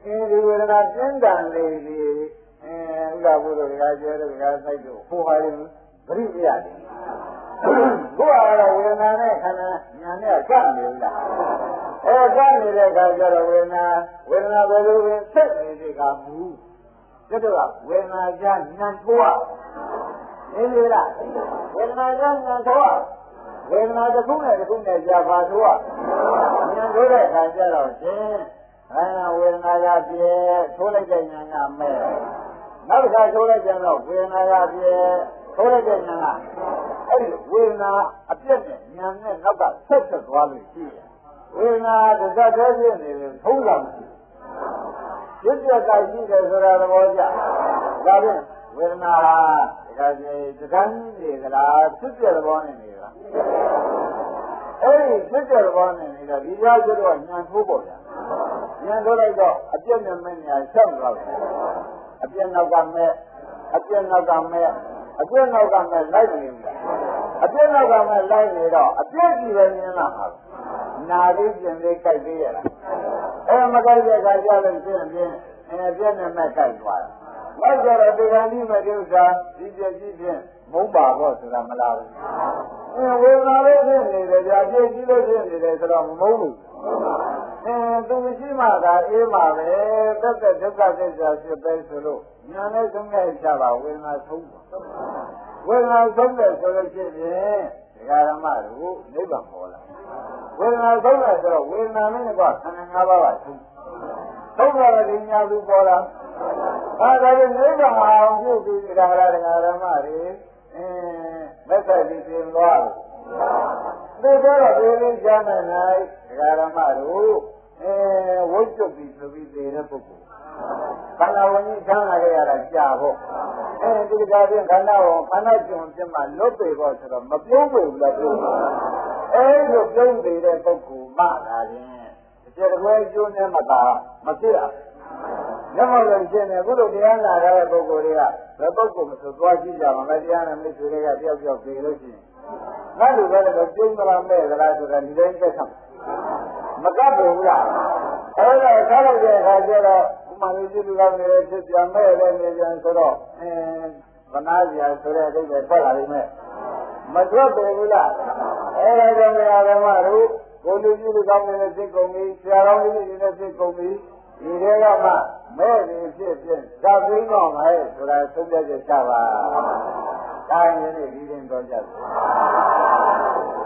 ဒီဝေဒနာပြင်းထန်လေဒီဥဒ္ဒဘုရားကပြောတဲ့ကစိုက်တို့ဟိုဟာရင်ပရိပရတယ်ဘုရားကဝေဒနာနဲ့ခန္ဓာညာနဲ့ကပ်နေလားကပ်နေတဲ့အခါကျတော့ဝေဒနာဘယ်လိုပဲဆက်နေတဲ့ကမူကျတော့ဝေဒနာကြညာထိုးနေလေလားဝေဒနာကြညာထိုးဝေဒနာတစ်ခုနဲ့တစ်ခုနဲ့ကြာပါထိုးညာထိုးတဲ့အခါကျတော့ရှင်ဝေဒနာကပြေထိုးလိုက်တဲ့ညာကမဲ့နောက်တစ်ခါထိုးလိုက်ကြတော့ဝေဒနာကပြေထိုးလိုက်တဲ့ညာကအဲ့ဒီဝေဒနာအပြည့်နဲ့ညာနဲ့နောက်ကဆက်ဆက်သွားလို့ရှိတယ်ဝေဒနာတစ်သက်တည်းဖြစ်နေတယ်ထုံးလာမရှိပြည့်ပြတ်တာရှိတယ်ဆိုတာသဘောကျဒါဖြင့်ဝေဒနာဟာဒါကြည့်စကားကြီးနေကြလားဖြစ်ပြသဘောနဲ့နေလားအဲ့ဒီဖြစ်ပြသဘောနဲ့နေတော့ဒီကြားကျတော့ညာထိုးပေါ်တယ်ညာထိုးလိုက်တော့အပြည့်နဲ့မင်းညာဆက်သွားတယ်အပြည့်နောက်ကမဲ့အပြည့်နောက်ကမဲ့အပြည့်နောက်ကမဲ့လိုက်နေတယ်အပြည့်နောက်ကမဲ့လိုက်နေတော့အပြည့်ကြီးပဲမြင်လာမှာနာလေးပြင်လေးကြိုက်သေးရလားမကြိုက်တဲ့အခါကျလို့ရှင်းပြင်းနဲ့မဲ့ကြိုက်သွားတယ်နောက်ကြတော့ဒီကံကြီးမဲ့ဒီဥစ္စာဒီပြည့်ကြီးဖြင့်မုန်းပါတော့ဆိုတာမလားဘူးဝေဒနာလေးဖြစ်နေတယ်ကြာပြည့်ကြီးလို့ဖြစ်နေတယ်ဆိုတော့မမုန်းဘူးသူမရှိမှသာအေးမှပဲသက်သက်ဒုက္ခသစ္စာဖြစ်ပဲဆိုလို့ညာနဲ့သုံးခဲ့ကြပါဝေဒနာဆုံးဝေဒနာဆုံးတယ်ဆိုလို့ရှိရင်ဒကာဓမ္မတို့နိဗ္ဗာန်ပေါ်လာဝေဒနာဆုံးတယ်ဆိုတော့ဝေဒနာနဲ့ကခန္ဓာ၅ပါးကဆုံးတော့ဒီညာသူပေါ်လာဒါလည်းနိဗ္ဗာန်အောင်ပြုပြီးဒကာဓမ္မတွေသက်သက်ဒီပြင်သွားဒီတော့ဒီလိုကြားနိုင်ဒကာဓမ္မတို့ဝိတ္တုပိဆိုပြီးနေတဲ့ပုဂ္ဂိုလ်ခန္ဓာဝင်ကြီးချမ်းသာရတာကြာဖို့ဒီကကြတဲ့ခန္ဓာကိုခန္ဓာကျုံပြမလွတ်ပေဖို့ဆိုတော့မပြုံးဘူးလားပြုံးလိုပြုံးနေတဲ့ပုဂ္ဂိုလ်မှလာရင်ဒီတကွဲကျိုးနဲ့မသာမဖြစ်အောင်ညမလို့ရှင်းတယ်အခုလိုတရားနာရတဲ့ပုဂ္ဂိုလ်တွေကဘယ်ပုဂ္ဂိုလ်မဆိုသွားကြည့်ကြမှာမတရားနဲ့မိတ်ဆွေတွေကတယောက်တယောက်ပြေလို့ရှိရင်နောက်လူပဲတော့ပြုံးသလားမဲ့သလားဆိုတာဒီတိုင်းသက်ဆောင်မကပ်ဘူးလားအဲ့ဒါထားလိုက်တဲ့အခါကျတော့ဥမာလူကြီးလူကောင်းတွေဖြစ်ပြန်မဲ့လည်းနေပြန်ဆိုတော့မနာစရာဆိုတဲ့အဓိပ္ပာယ်ထွက်လာလိမ့်မယ်မထွက်ဘူးလားအဲ့ဒါကြောင့်ဓမ္မတို့ကိုလူကြီးလူကောင်းတွေနဲ့သိကုန်ပြီဆရာတော်ကြီးတွေနဲ့သိကုန်ပြီဒီတွေကမှမဲ့ပြီးဖြစ်ဇာသိတော့မယ်ဆိုတာသုံးပြချက်ချပါဒါရင်ဒီရင်တော့ကြတယ်